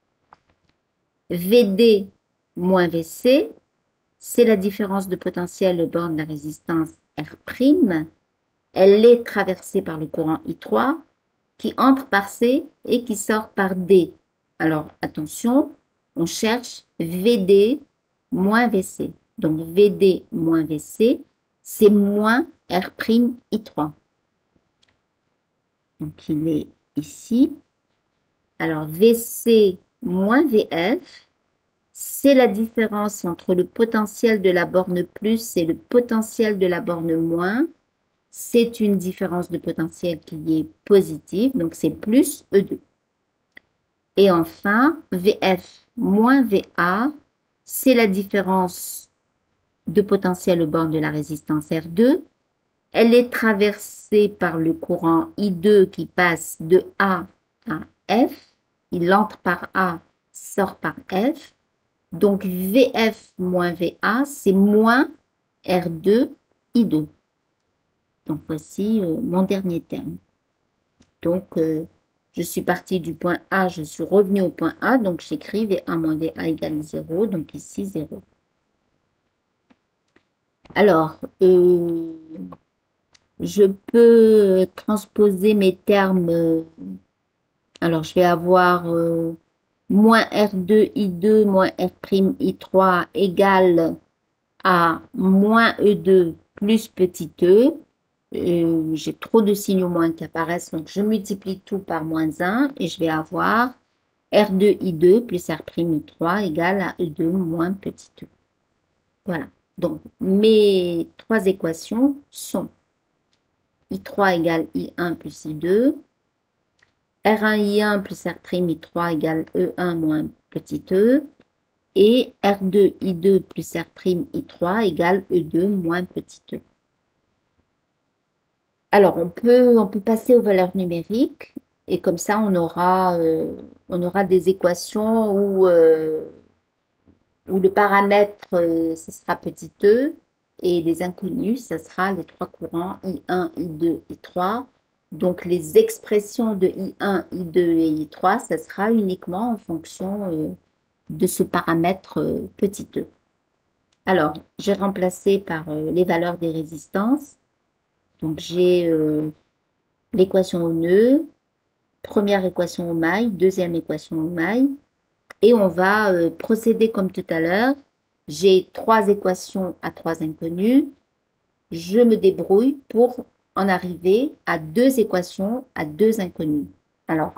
VD moins VC, c'est la différence de potentiel aux bornes de la résistance R'. Elle est traversée par le courant I3 qui entre par C et qui sort par D. Alors, attention, on cherche VD moins VC. Donc, VD moins VC, c'est moins R' I3. Donc, il est ici. Alors, VC moins VF, c'est la différence entre le potentiel de la borne plus et le potentiel de la borne moins. C'est une différence de potentiel qui est positive, donc c'est plus E2. Et enfin, VF moins VA, c'est la différence de potentiel au bord de la résistance R2. Elle est traversée par le courant I2 qui passe de A à F. Il entre par A, sort par F. Donc VF moins VA, c'est moins R2 I2. Donc voici mon dernier terme. Donc je suis partie du point A, je suis revenue au point A, donc j'écris VA moins VA égale 0, donc ici 0. Alors, je peux transposer mes termes. Alors, je vais avoir moins R2I2 moins R'I3 égale à moins E2 plus petit e. J'ai trop de signaux moins qui apparaissent, donc je multiplie tout par moins 1 et je vais avoir R2I2 plus R'I3 égale à E2 moins petit e. Voilà. Donc, mes trois équations sont I3 égale I1 plus I2, R1 I1 plus R'I3 égale E1 moins petit e, et R2 I2 plus R'I3 égale E2 moins petit e. Alors, on peut passer aux valeurs numériques, et comme ça, on aura des équations où le paramètre, ce sera petit e, et les inconnus, ce sera les trois courants I1, I2, I3. Donc, les expressions de I1, I2 et I3, ce sera uniquement en fonction de ce paramètre petit e. Alors, j'ai remplacé par les valeurs des résistances. Donc, j'ai l'équation au nœud, première équation au maille, deuxième équation au maille. Et on va procéder comme tout à l'heure. J'ai trois équations à trois inconnues. Je me débrouille pour en arriver à deux équations à deux inconnues. Alors,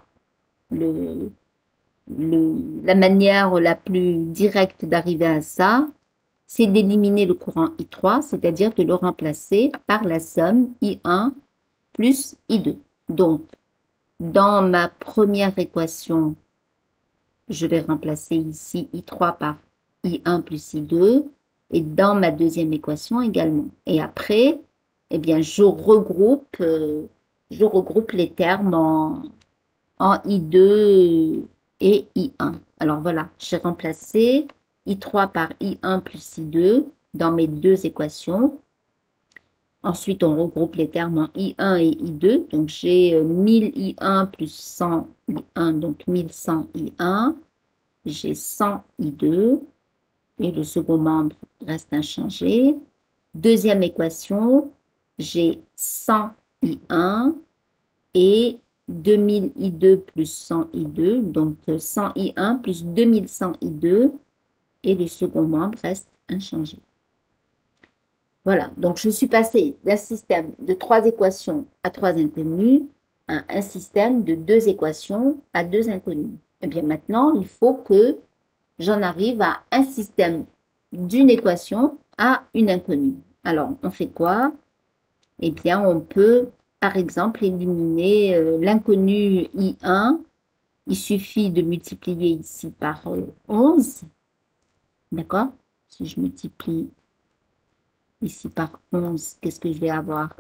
la manière la plus directe d'arriver à ça, c'est d'éliminer le courant I3, c'est-à-dire de le remplacer par la somme I1 plus I2. Donc, dans ma première équation, je vais remplacer ici I3 par I1 plus I2 et dans ma deuxième équation également. Et après, eh bien, je regroupe les termes en I2 et I1. Alors voilà, j'ai remplacé I3 par I1 plus I2 dans mes deux équations. Ensuite, on regroupe les termes en I1 et I2. Donc, j'ai 1000 I1 plus 100 I1, donc 1100 I1. J'ai 100 I2 et le second membre reste inchangé. Deuxième équation, j'ai 100 I1 et 2000 I2 plus 100 I2, donc 100 I1 plus 2100 I2 et le second membre reste inchangé. Voilà, donc je suis passée d'un système de trois équations à trois inconnues à un système de deux équations à deux inconnues. Et bien maintenant, il faut que j'en arrive à un système d'une équation à une inconnue. Alors, on fait quoi? Eh bien, on peut, par exemple, éliminer l'inconnu I1. Il suffit de multiplier ici par 11. D'accord? Si je multiplie ici par 11, qu'est-ce que je vais avoir?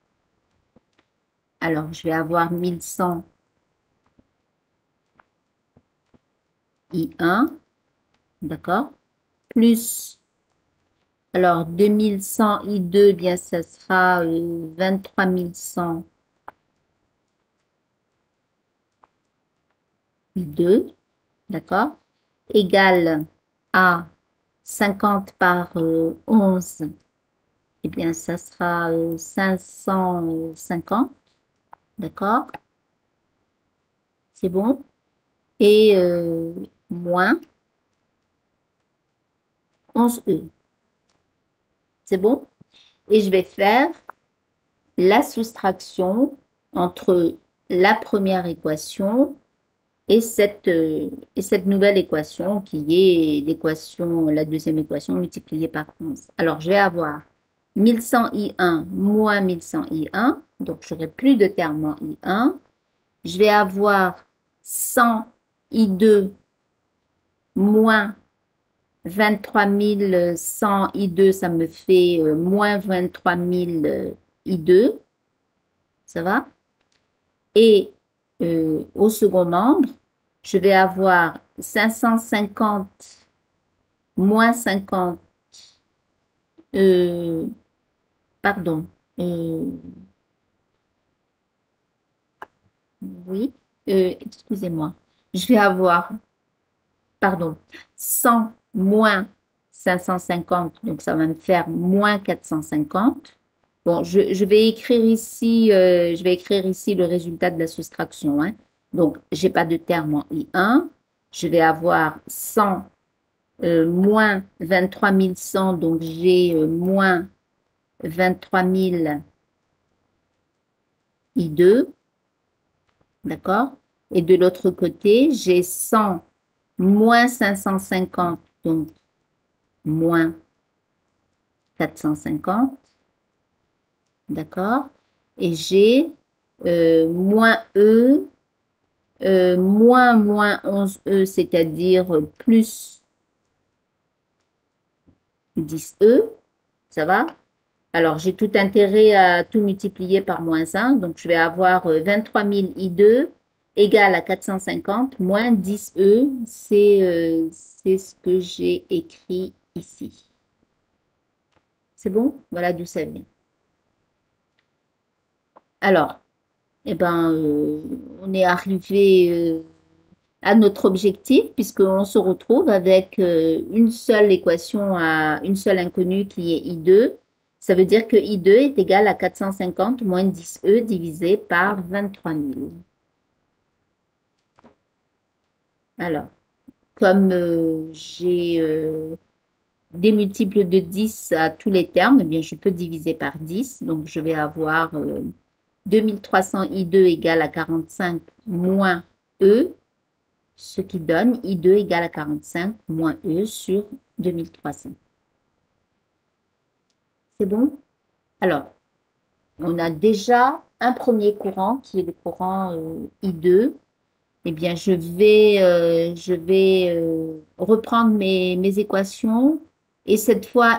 Alors, je vais avoir 1100 I1, d'accord? Plus, alors 2100 I2, eh bien ça sera 23100 I2, d'accord? Égal à 50 par 11, eh bien ça sera 550, d'accord? C'est bon? Et moins 11E. C'est bon? Et je vais faire la soustraction entre la première équation et cette nouvelle équation qui est l'équation, la deuxième équation multipliée par 11. Alors, je vais avoir 1100i1 moins 1100i1, donc j'aurai plus de termes en i1. Je vais avoir 100i2 moins 23 100 I2, ça me fait moins 23 000 I2. Ça va? Et au second membre, je vais avoir 550 moins 50, euh, pardon, euh, oui, excusez-moi. Je vais avoir, pardon, 100 moins 550, donc ça va me faire moins 450. Bon, je vais écrire ici, le résultat de la soustraction, hein. Donc, j'ai pas de terme en I1. Je vais avoir 100 moins 23 100, donc j'ai moins 23 000 I2, d'accord? Et de l'autre côté, j'ai 100 moins 550, donc moins 450, d'accord? Et j'ai moins E, moins 11E, c'est-à-dire plus 10E, ça va? Alors, j'ai tout intérêt à tout multiplier par moins 1, donc je vais avoir 23 000 I2 égale à 450 moins 10E, c'est ce que j'ai écrit ici. C'est bon? Voilà d'où ça vient. Alors, eh ben, on est arrivé à notre objectif puisqu'on se retrouve avec une seule équation une seule inconnue qui est I2. Ça veut dire que I2 est égal à 450 moins 10E divisé par 23 000. Alors, comme j'ai des multiples de 10 à tous les termes, eh bien, je peux diviser par 10. Donc, je vais avoir 2300 I2 égale à 45 moins E, ce qui donne I2 égale à 45 moins E sur 2300. C'est bon? Alors, on a déjà un premier courant qui est le courant I2. Eh bien, je vais reprendre mes équations et cette fois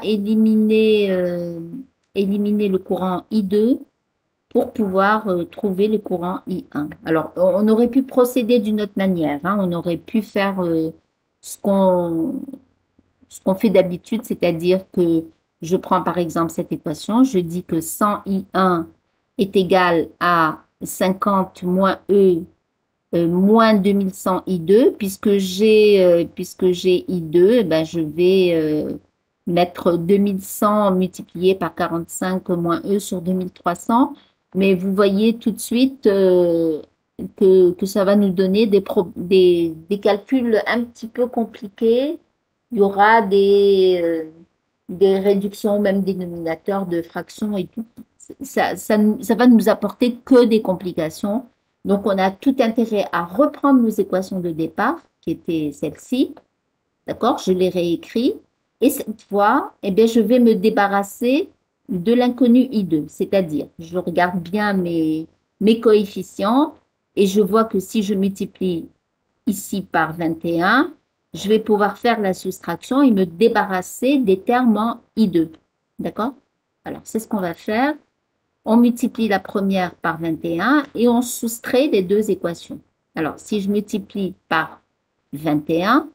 éliminer le courant I2 pour pouvoir trouver le courant I1. Alors, on aurait pu procéder d'une autre manière, hein. On aurait pu faire ce qu'on ce qu'on fait d'habitude, c'est-à-dire que je prends par exemple cette équation, je dis que 100I1 est égal à 50 moins E moins 2100I2, puisque j'ai I2, eh ben, je vais mettre 2100 multiplié par 45 moins E sur 2300. Mais vous voyez tout de suite que ça va nous donner des calculs un petit peu compliqués. Il y aura des réductions, même dénominateurs de fractions et tout. Ça va nous apporter que des complications. Donc, on a tout intérêt à reprendre nos équations de départ, qui étaient celles-ci. D'accord? Je les réécris. Et cette fois, eh bien, je vais me débarrasser de l'inconnu I2. C'est-à-dire, je regarde bien mes coefficients et je vois que si je multiplie ici par 21, je vais pouvoir faire la soustraction et me débarrasser des termes en I2. D'accord? Alors, c'est ce qu'on va faire. On multiplie la première par 21 et on soustrait les deux équations. Alors, si je multiplie par 21,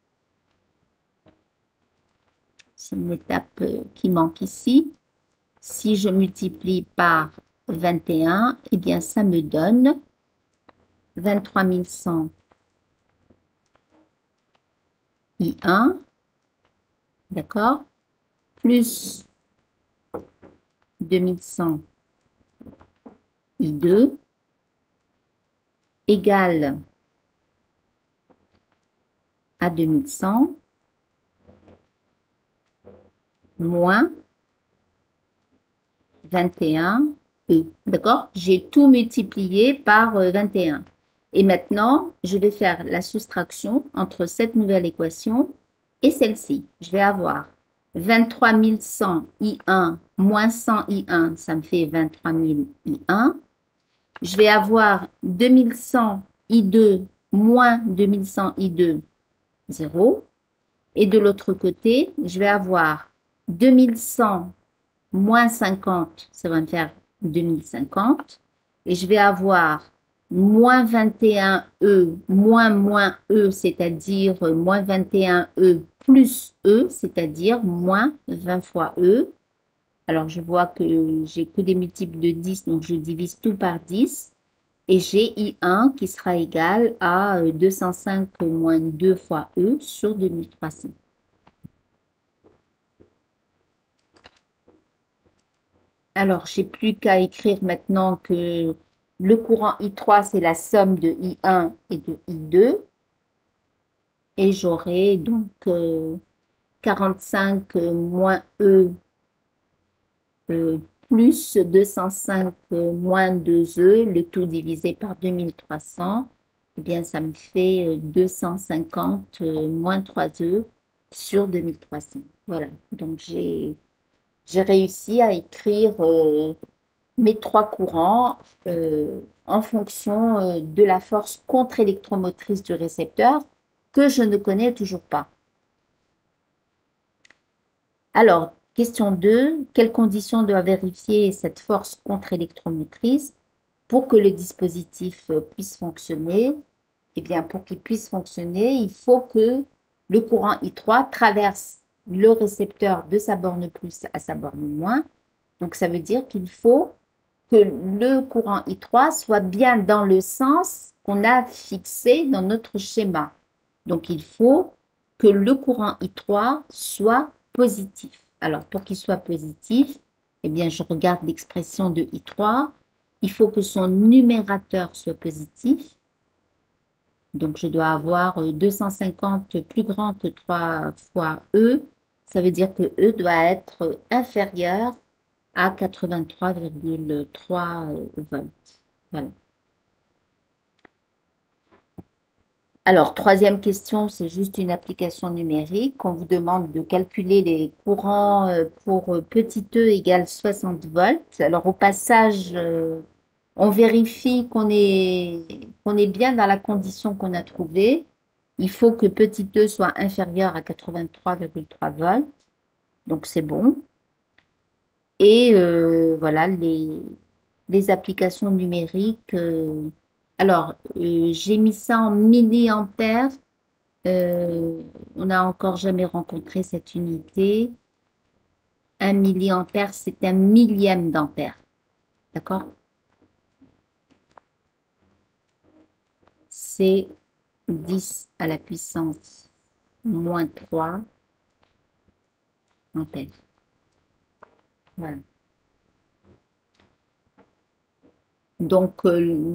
c'est une étape qui manque ici. Si je multiplie par 21, eh bien, ça me donne 23 100 I1, d'accord, plus 2100 I2 égale à 2100 moins 21 E. E. D'accord? J'ai tout multiplié par 21. Et maintenant, je vais faire la soustraction entre cette nouvelle équation et celle-ci. Je vais avoir 23 100 I1 moins 100 I1, ça me fait 23 000 I1. Je vais avoir 2100 I2 moins 2100 I2, 0. Et de l'autre côté, je vais avoir 2100 moins 50, ça va me faire 2050. Et je vais avoir moins 21E moins E, c'est-à-dire moins 21E plus E, c'est-à-dire moins 20 fois E. Alors, je vois que j'ai que des multiples de 10, donc je divise tout par 10. Et j'ai I1 qui sera égal à 205 moins 2 fois E sur 2300. Alors, j'ai plus qu'à écrire maintenant que le courant I3, c'est la somme de I1 et de I2. Et j'aurai donc 45 moins E plus 205 moins 2E, le tout divisé par 2300. Eh bien, ça me fait 250 moins 3E sur 2300. Voilà, donc j'ai réussi à écrire mes trois courants en fonction de la force contre-électromotrice du récepteur que je ne connais toujours pas. Alors, question 2, quelles conditions doit vérifier cette force contre-électromotrice pour que le dispositif puisse fonctionner? Eh bien, pour qu'il puisse fonctionner, il faut que le courant I3 traverse le récepteur de sa borne plus à sa borne moins. Donc, ça veut dire qu'il faut que le courant I3 soit bien dans le sens qu'on a fixé dans notre schéma. Donc, il faut que le courant I3 soit positif. Alors, pour qu'il soit positif, eh bien, je regarde l'expression de I3. Il faut que son numérateur soit positif. Donc, je dois avoir 250 plus grand que 3 fois E. Ça veut dire que E doit être inférieur à 83,3 volts. Voilà. Alors, troisième question, c'est juste une application numérique. On vous demande de calculer les courants pour petit e égale 60 volts. Alors, au passage, on vérifie qu'on est bien dans la condition qu'on a trouvée. Il faut que petit e soit inférieur à 83,3 volts. Donc, c'est bon. Et voilà, les applications numériques. Alors, j'ai mis ça en milliampères. On n'a encore jamais rencontré cette unité. Un milliampère, c'est un millième d'ampère. D'accord? C'est 10 à la puissance moins 3 ampères. Voilà. Donc,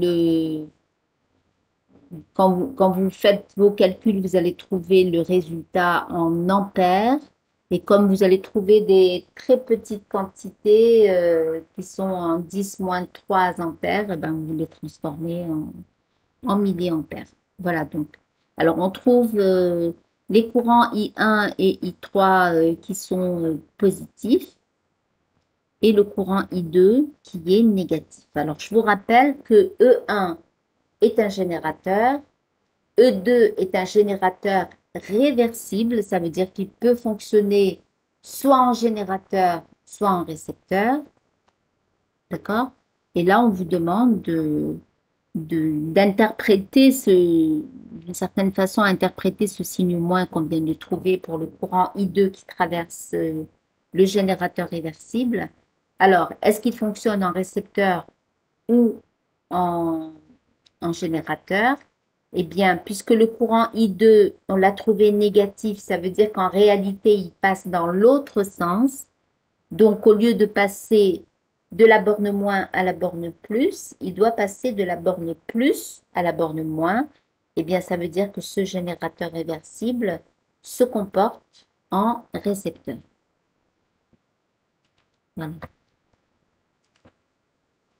quand vous faites vos calculs, vous allez trouver le résultat en ampères. Et comme vous allez trouver des très petites quantités qui sont en 10 moins 3 ampères, eh ben, vous les transformez en milliampères. Voilà donc. Alors, on trouve les courants I1 et I3 qui sont positifs et le courant I2 qui est négatif. Alors, je vous rappelle que E1 est un générateur. E2 est un générateur réversible, ça veut dire qu'il peut fonctionner soit en générateur, soit en récepteur. D'accord? Et là, on vous demande d'interpréter d'une certaine façon, interpréter ce signe moins qu'on vient de trouver pour le courant I2 qui traverse le générateur réversible. Alors, est-ce qu'il fonctionne en récepteur ou en, en générateur? Eh bien, puisque le courant I2, on l'a trouvé négatif, ça veut dire qu'en réalité, il passe dans l'autre sens. Donc, au lieu de passer de la borne moins à la borne plus, il doit passer de la borne plus à la borne moins. Eh bien, ça veut dire que ce générateur réversible se comporte en récepteur. Voilà.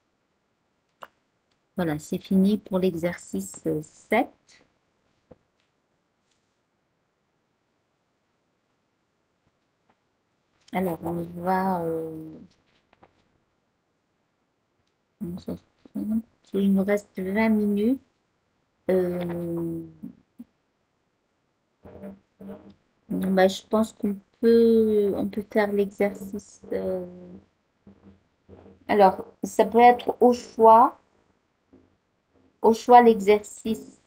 Voilà, c'est fini pour l'exercice 7. Alors, on va... il nous reste 20 minutes. Euh, bah, je pense on peut faire l'exercice. Alors, ça peut être au choix l'exercice,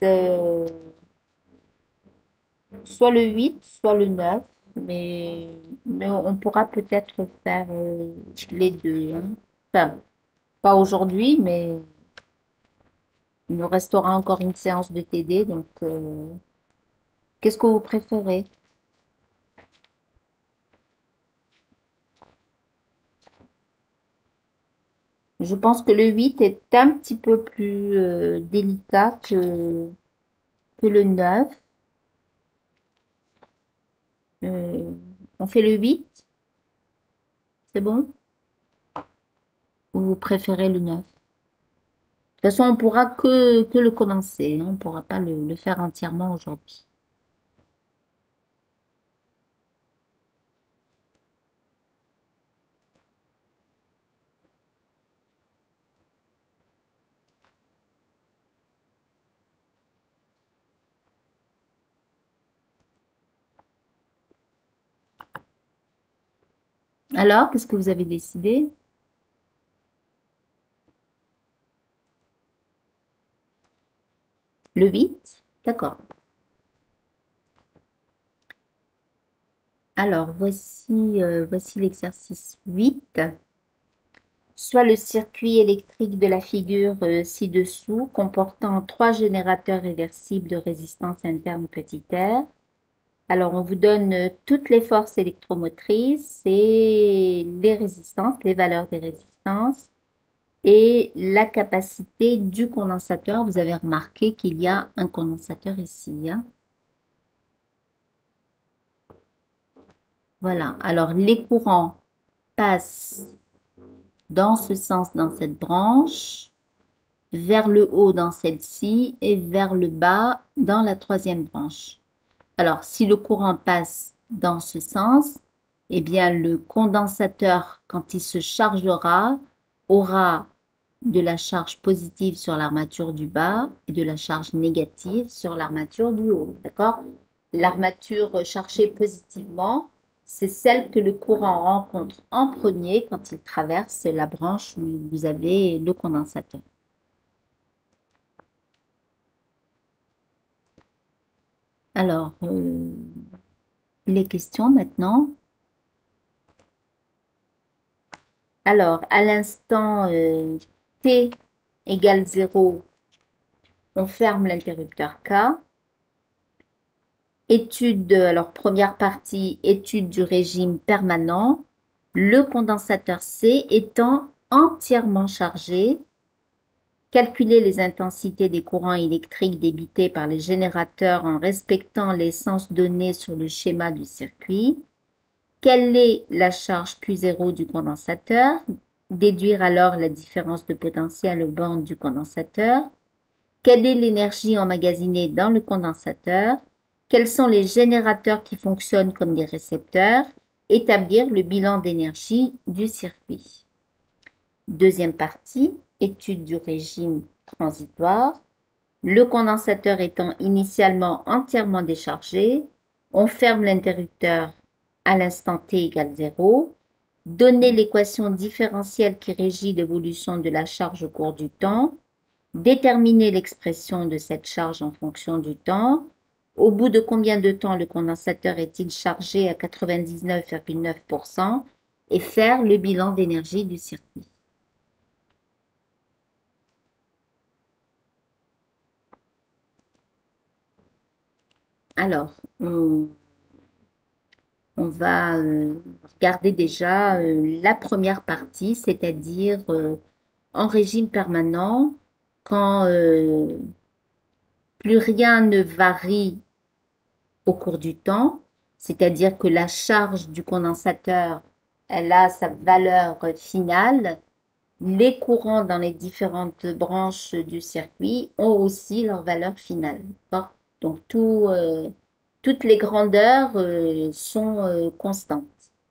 soit le 8 soit le 9, mais on pourra peut-être faire les deux, hein. Enfin, pas aujourd'hui, mais il nous restera encore une séance de TD, donc qu'est-ce que vous préférez? Je pense que le 8 est un petit peu plus délicat que le 9. Euh, on fait le 8, c'est bon? Ou vous préférez le 9? De toute façon, on pourra que le commencer, hein. On ne pourra pas le faire entièrement aujourd'hui. Alors, qu'est-ce que vous avez décidé? Le 8? D'accord. Alors, voici l'exercice 8. Soit le circuit électrique de la figure ci-dessous, comportant trois générateurs réversibles de résistance interne petit r. Alors, on vous donne toutes les forces électromotrices et les résistances, les valeurs des résistances et la capacité du condensateur. Vous avez remarqué qu'il y a un condensateur ici, hein. Voilà. Alors, les courants passent dans ce sens dans cette branche, vers le haut dans celle-ci et vers le bas dans la troisième branche. Alors, si le courant passe dans ce sens, eh bien, le condensateur, quand il se chargera, aura de la charge positive sur l'armature du bas et de la charge négative sur l'armature du haut. D'accord? L'armature chargée positivement, c'est celle que le courant rencontre en premier quand il traverse la branche où vous avez le condensateur. Alors, les questions maintenant. Alors, à l'instant t égale 0, on ferme l'interrupteur K. Alors première partie, étude du régime permanent. Le condensateur C étant entièrement chargé, calculer les intensités des courants électriques débités par les générateurs en respectant les sens donnés sur le schéma du circuit. Quelle est la charge Q0 du condensateur? Déduire alors la différence de potentiel aux bornes du condensateur. Quelle est l'énergie emmagasinée dans le condensateur? Quels sont les générateurs qui fonctionnent comme des récepteurs? Établir le bilan d'énergie du circuit. Deuxième partie, étude du régime transitoire. Le condensateur étant initialement entièrement déchargé, on ferme l'interrupteur à l'instant t égale 0. Donner l'équation différentielle qui régit l'évolution de la charge au cours du temps. Déterminer l'expression de cette charge en fonction du temps. Au bout de combien de temps le condensateur est-il chargé à 99,9% et faire le bilan d'énergie du circuit. Alors, on va regarder déjà la première partie, c'est-à-dire en régime permanent, quand plus rien ne varie au cours du temps, c'est-à-dire que la charge du condensateur, elle a sa valeur finale, les courants dans les différentes branches du circuit ont aussi leur valeur finale. D'accord? Donc, toutes les grandeurs sont constantes.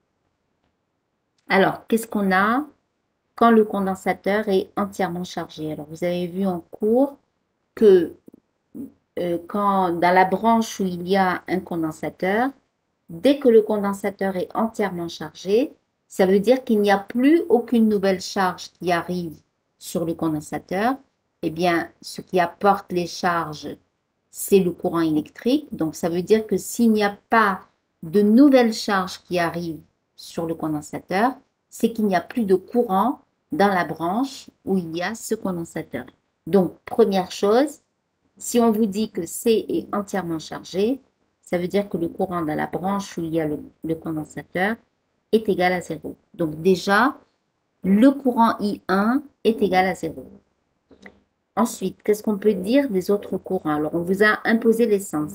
Alors, qu'est-ce qu'on a quand le condensateur est entièrement chargé? Alors, vous avez vu en cours que quand dans la branche où il y a un condensateur, dès que le condensateur est entièrement chargé, ça veut dire qu'il n'y a plus aucune nouvelle charge qui arrive sur le condensateur. Eh bien, ce qui apporte les charges, c'est le courant électrique. Donc, ça veut dire que s'il n'y a pas de nouvelles charges qui arrivent sur le condensateur, c'est qu'il n'y a plus de courant dans la branche où il y a ce condensateur. Donc, première chose, si on vous dit que C est entièrement chargé, ça veut dire que le courant dans la branche où il y a le condensateur est égal à 0. Donc déjà, le courant I1 est égal à 0. Ensuite, qu'est-ce qu'on peut dire des autres courants? Alors, on vous a imposé l'essence.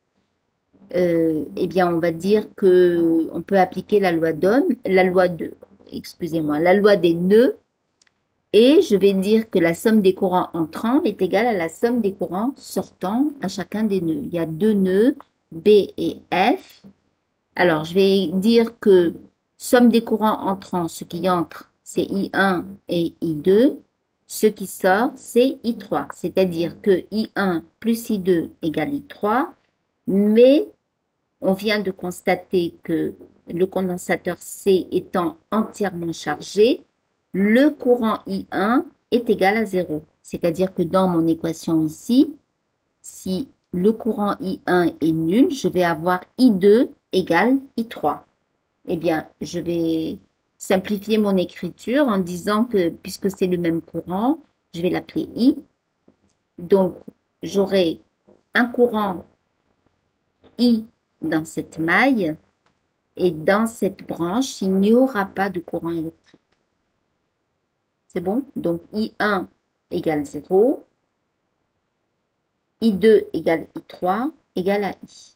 Eh bien, on va dire que on peut appliquer la loi d'Ohm, la loi des nœuds. Et je vais dire que la somme des courants entrants est égale à la somme des courants sortants à chacun des nœuds. Il y a deux nœuds, B et F. Alors, je vais dire que somme des courants entrants, ce qui entre, c'est I1 et I2. Ce qui sort, c'est I3. C'est-à-dire que I1 plus I2 égale I3. Mais on vient de constater que le condensateur C étant entièrement chargé, le courant I1 est égal à 0. C'est-à-dire que dans mon équation ici, si le courant I1 est nul, je vais avoir I2 égale I3. Eh bien, je vais simplifier mon écriture en disant que puisque c'est le même courant, je vais l'appeler I. Donc, j'aurai un courant I dans cette maille et dans cette branche, il n'y aura pas de courant électrique. C'est bon? Donc, I1 égale 0, I2 égale I3 égale à I.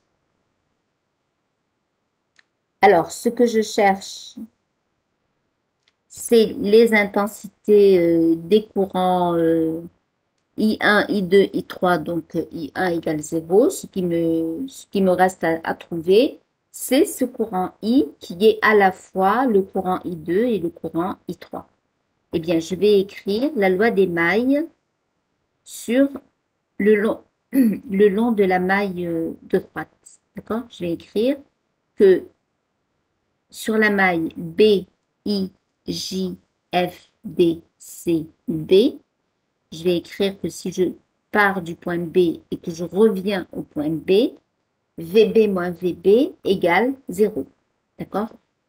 Alors, ce que je cherche, c'est les intensités des courants I1, I2, I3, donc I1 égale 0. Ce qui me reste à trouver, c'est ce courant I qui est à la fois le courant I2 et le courant I3. Eh bien, je vais écrire la loi des mailles sur le long, le long de la maille de droite. D'accord? Je vais écrire que sur la maille B, I, J, F, D, C, B, je vais écrire que si je pars du point B et que je reviens au point B, VB moins VB égale 0. D'accord?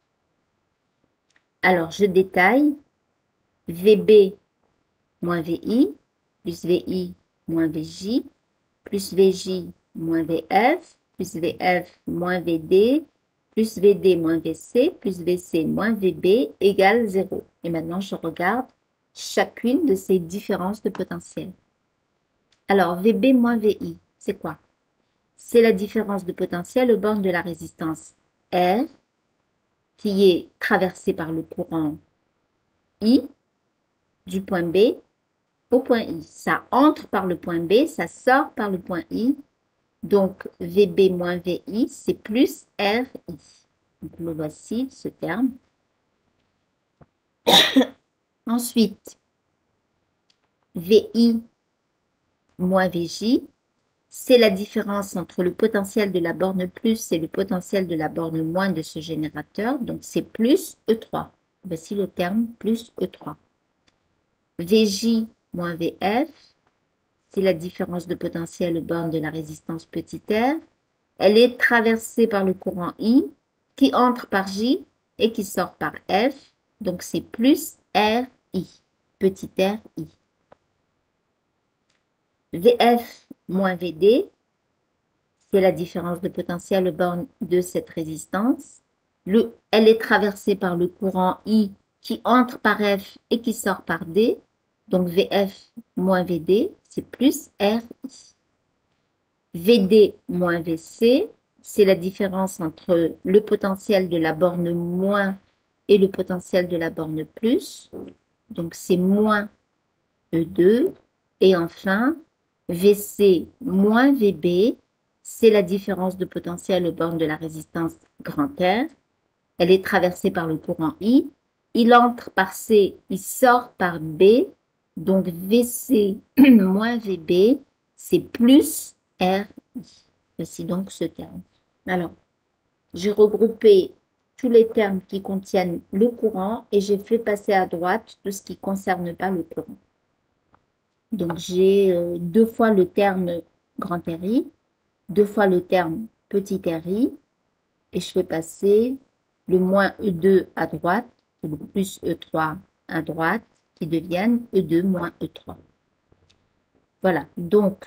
Alors, je détaille VB moins VI plus VI moins VJ plus VJ moins VF plus VF moins VD plus VD moins VC plus VC moins VB égale 0. Et maintenant, je regarde chacune de ces différences de potentiel. Alors, VB moins VI, c'est quoi? C'est la différence de potentiel aux bornes de la résistance R qui est traversée par le courant I du point B au point I. Ça entre par le point B, ça sort par le point I. Donc, VB moins VI, c'est plus RI. Donc, le voici, ce terme. Ensuite, VI moins VJ, c'est la différence entre le potentiel de la borne plus et le potentiel de la borne moins de ce générateur. Donc, c'est plus E3. Voici le terme plus E3. VJ moins VF, c'est la différence de potentiel aux bornes de la résistance petit r. Elle est traversée par le courant I qui entre par J et qui sort par F. Donc, c'est plus RI, petit r I. VF moins VD, c'est la différence de potentiel aux bornes de cette résistance. Elle est traversée par le courant I qui entre par F et qui sort par D. Donc, VF moins VD, c'est plus RI. VD moins VC, c'est la différence entre le potentiel de la borne moins et le potentiel de la borne plus. donc c'est moins E2. Et enfin, VC moins VB, c'est la différence de potentiel aux bornes de la résistance grand R. Elle est traversée par le courant I. Il entre par C, il sort par B. Donc VC moins VB, c'est plus RI. Voici donc ce terme. Alors, j'ai regroupé tous les termes qui contiennent le courant et j'ai fait passer à droite tout ce qui ne concerne pas le courant. Donc, j'ai deux fois le terme grand RI, deux fois le terme petit RI, et je fais passer le moins E2 à droite, et le plus E3 à droite, qui deviennent E2 moins E3. Voilà, donc,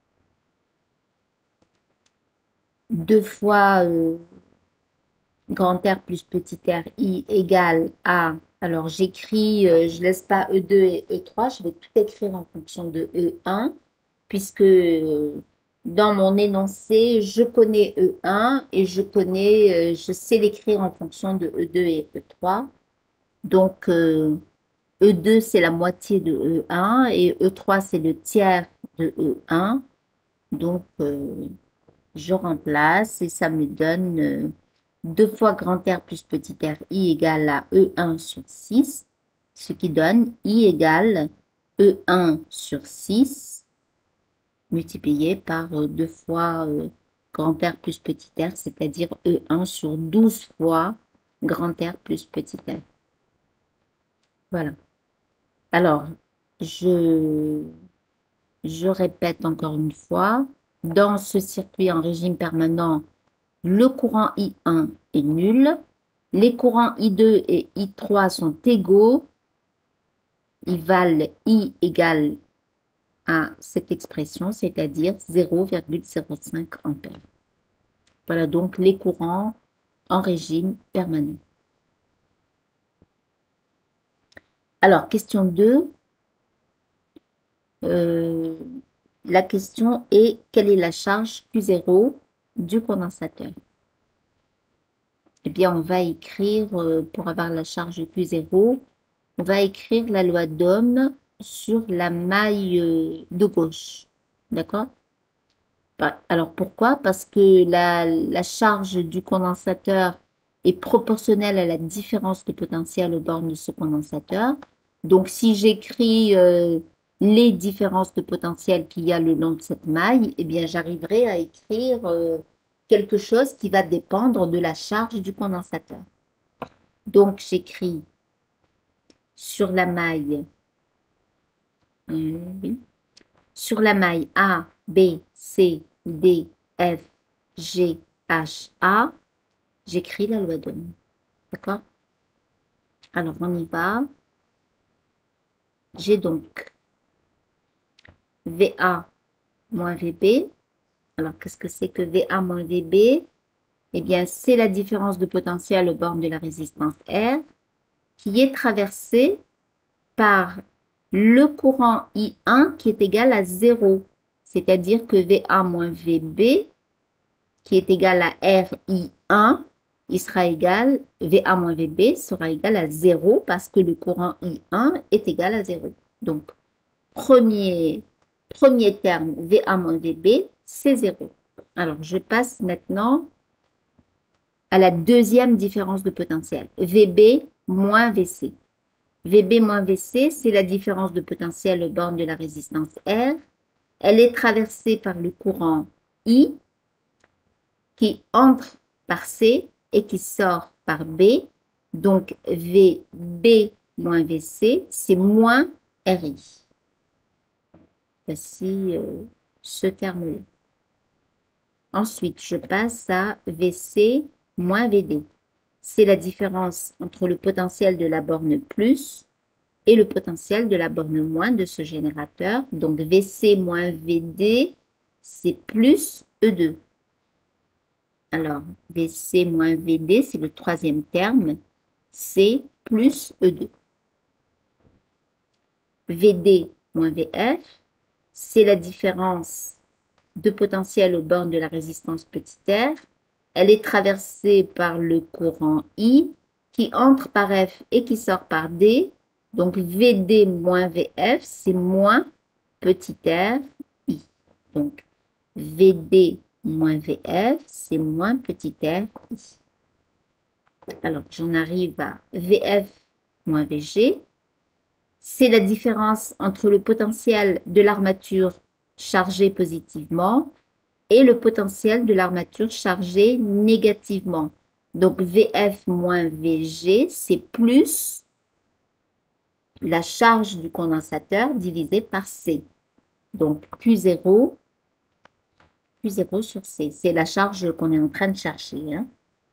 deux fois grand R plus petit r I égale à, alors j'écris, je laisse pas E2 et E3, je vais tout écrire en fonction de E1, puisque dans mon énoncé, je connais E1 et je sais l'écrire en fonction de E2 et E3. Donc, E2, c'est la moitié de E1 et E3, c'est le tiers de E1. Donc, je remplace et ça me donne 2 fois grand R plus petit r I égale à E1 sur 6, ce qui donne I égale E1 sur 6 multiplié par 2 fois grand R plus petit r, c'est-à-dire E1 sur 12 fois grand R plus petit r. Voilà. Alors, je répète encore une fois, dans ce circuit en régime permanent, le courant I1 est nul, les courants I2 et I3 sont égaux, ils valent I égale à cette expression, c'est-à-dire 0,05 ampères. Voilà donc les courants en régime permanent. Alors, question 2. La question est, quelle est la charge Q0 du condensateur? Eh bien, on va écrire, pour avoir la charge Q0, on va écrire la loi d'Ohm sur la maille de gauche. D'accord? Alors, pourquoi? Parce que la charge du condensateur est proportionnelle à la différence de potentiel aux bornes de ce condensateur. Donc, si j'écris les différences de potentiel qu'il y a le long de cette maille, eh bien, j'arriverai à écrire quelque chose qui va dépendre de la charge du condensateur. Donc, j'écris sur la maille, sur la maille A, B, C, D, F, G, H, A, j'écris la loi d'Ohm. D'accord? Alors, on y va. J'ai donc VA moins VB. Alors, qu'est-ce que c'est que VA moins VB? Eh bien, c'est la différence de potentiel aux bornes de la résistance R qui est traversée par le courant I1 qui est égal à 0. C'est-à-dire que VA moins VB qui est égal à RI1, il sera égal, VA moins VB sera égal à 0 parce que le courant I1 est égal à 0. Donc, premier terme, VA moins VB, c'est 0. Alors, je passe maintenant à la deuxième différence de potentiel, VB moins VC. VB moins VC, c'est la différence de potentiel aux bornes de la résistance R. Elle est traversée par le courant I qui entre par C et qui sort par B. Donc, VB moins VC, c'est moins RI. Voici ce terme-là. Ensuite, je passe à VC moins VD. C'est la différence entre le potentiel de la borne plus et le potentiel de la borne moins de ce générateur. Donc, VC moins VD, c'est plus E2. Alors, VC moins VD, c'est le troisième terme. C plus E2. VD moins VF, c'est la différence de potentiel aux bornes de la résistance petit r. Elle est traversée par le courant I qui entre par F et qui sort par D. Donc, VD moins VF, c'est moins petit r I. Donc, VD moins VF, c'est moins petit r I. Alors, j'en arrive à VF moins VG. C'est la différence entre le potentiel de l'armature chargée positivement et le potentiel de l'armature chargée négativement. Donc, VF moins VG, c'est plus la charge du condensateur divisée par C. Donc, Q0 sur C. C'est la charge qu'on est en train de chercher, hein.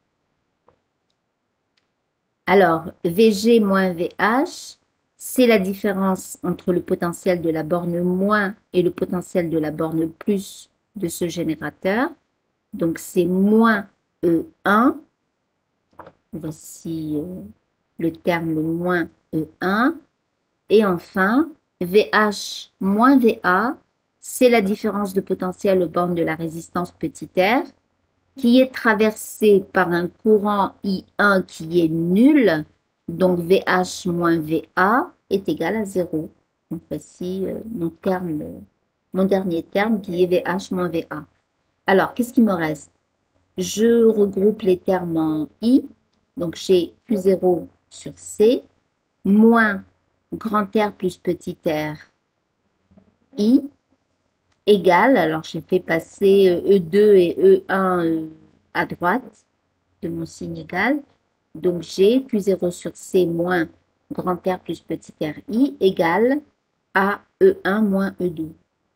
Alors, VG moins VH, c'est la différence entre le potentiel de la borne moins et le potentiel de la borne plus de ce générateur. Donc, c'est moins E1. Voici le terme moins E1. Et enfin, VH moins VA, c'est la différence de potentiel aux bornes de la résistance petit r qui est traversée par un courant I1 qui est nul. Donc, VH moins VA est égal à 0. Donc, voici mon dernier terme qui est VH moins VA. Alors, qu'est-ce qui me reste? Je regroupe les termes en I. Donc, j'ai Q0 sur C moins grand R plus petit r I égale, alors j'ai fait passer E2 et E1 à droite de mon signe égal. Donc j'ai Q0 sur C moins grand R plus petit r I égale à E1 moins E2.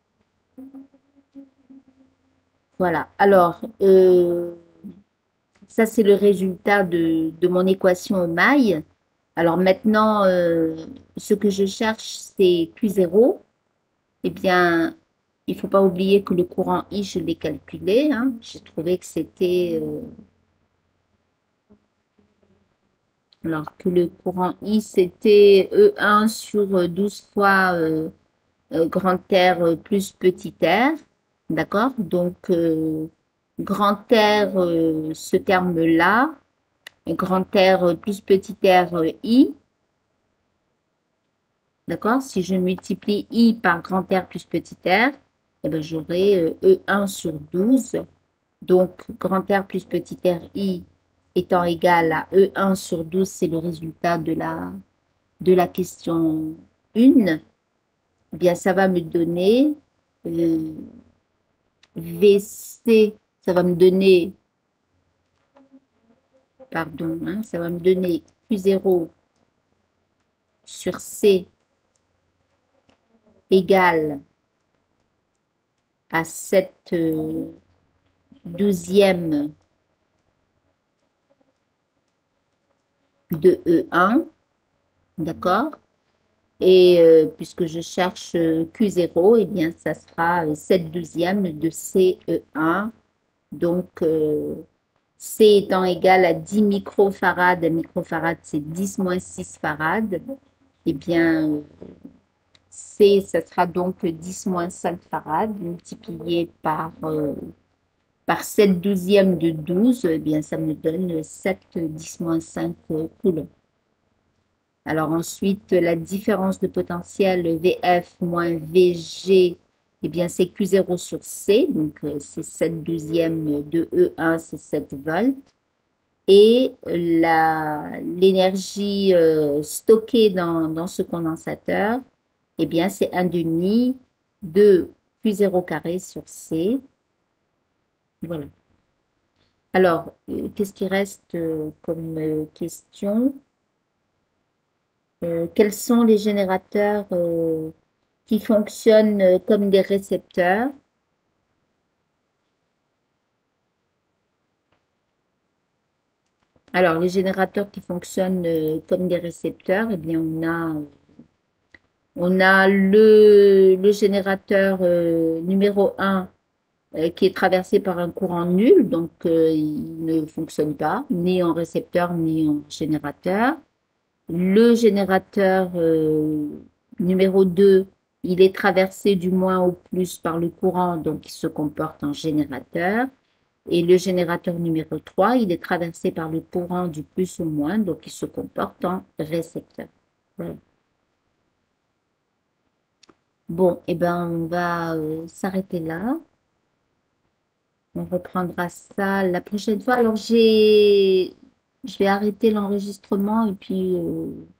Voilà, alors ça c'est le résultat de mon équation maille. Alors maintenant, ce que je cherche, c'est Q0. Eh bien, il ne faut pas oublier que le courant I, je l'ai calculé, hein. J'ai trouvé que c'était... alors que le courant I, c'était E1 sur 12 fois grand R plus petit r. D'accord? Donc, grand R, ce terme-là, grand R plus petit r I. D'accord? Si je multiplie I par grand R plus petit r, eh ben, j'aurai E1 sur 12. Donc, grand R plus petit r I étant égal à E1 sur 12, c'est le résultat de la question 1. Eh bien, ça va me donner VC, ça va me donner, pardon, hein, ça va me donner Q0 sur C égale à 7 douzième de E1, d'accord? Et puisque je cherche Q0, eh bien, ça sera 7 douzièmes de CE1. Donc, C étant égal à 10 microfarads, microfarad c'est 10 moins 6 farads, eh bien, C, ça sera donc 10 moins 5 farads multiplié par 7 douzièmes de 12, eh bien, ça me donne 7 10 moins 5 coulombs. Alors ensuite, la différence de potentiel VF moins VG, eh bien c'est Q0 sur C, donc c'est 7 douzièmes de E1, c'est 7 volts. Et l'énergie stockée dans ce condensateur, eh bien c'est 1,5 de Q0 carré sur C. Voilà. Alors, qu'est-ce qui reste comme question? Quels sont les générateurs qui fonctionnent comme des récepteurs? Alors, les générateurs qui fonctionnent comme des récepteurs, eh bien, on a le générateur numéro 1 qui est traversé par un courant nul, donc il ne fonctionne pas, ni en récepteur, ni en générateur. Le générateur numéro 2, il est traversé du moins au plus par le courant, donc il se comporte en générateur. Et le générateur numéro 3, il est traversé par le courant du plus au moins, donc il se comporte en récepteur. Voilà. Bon, eh ben, on va s'arrêter là. On reprendra ça la prochaine fois. Alors, je vais arrêter l'enregistrement et puis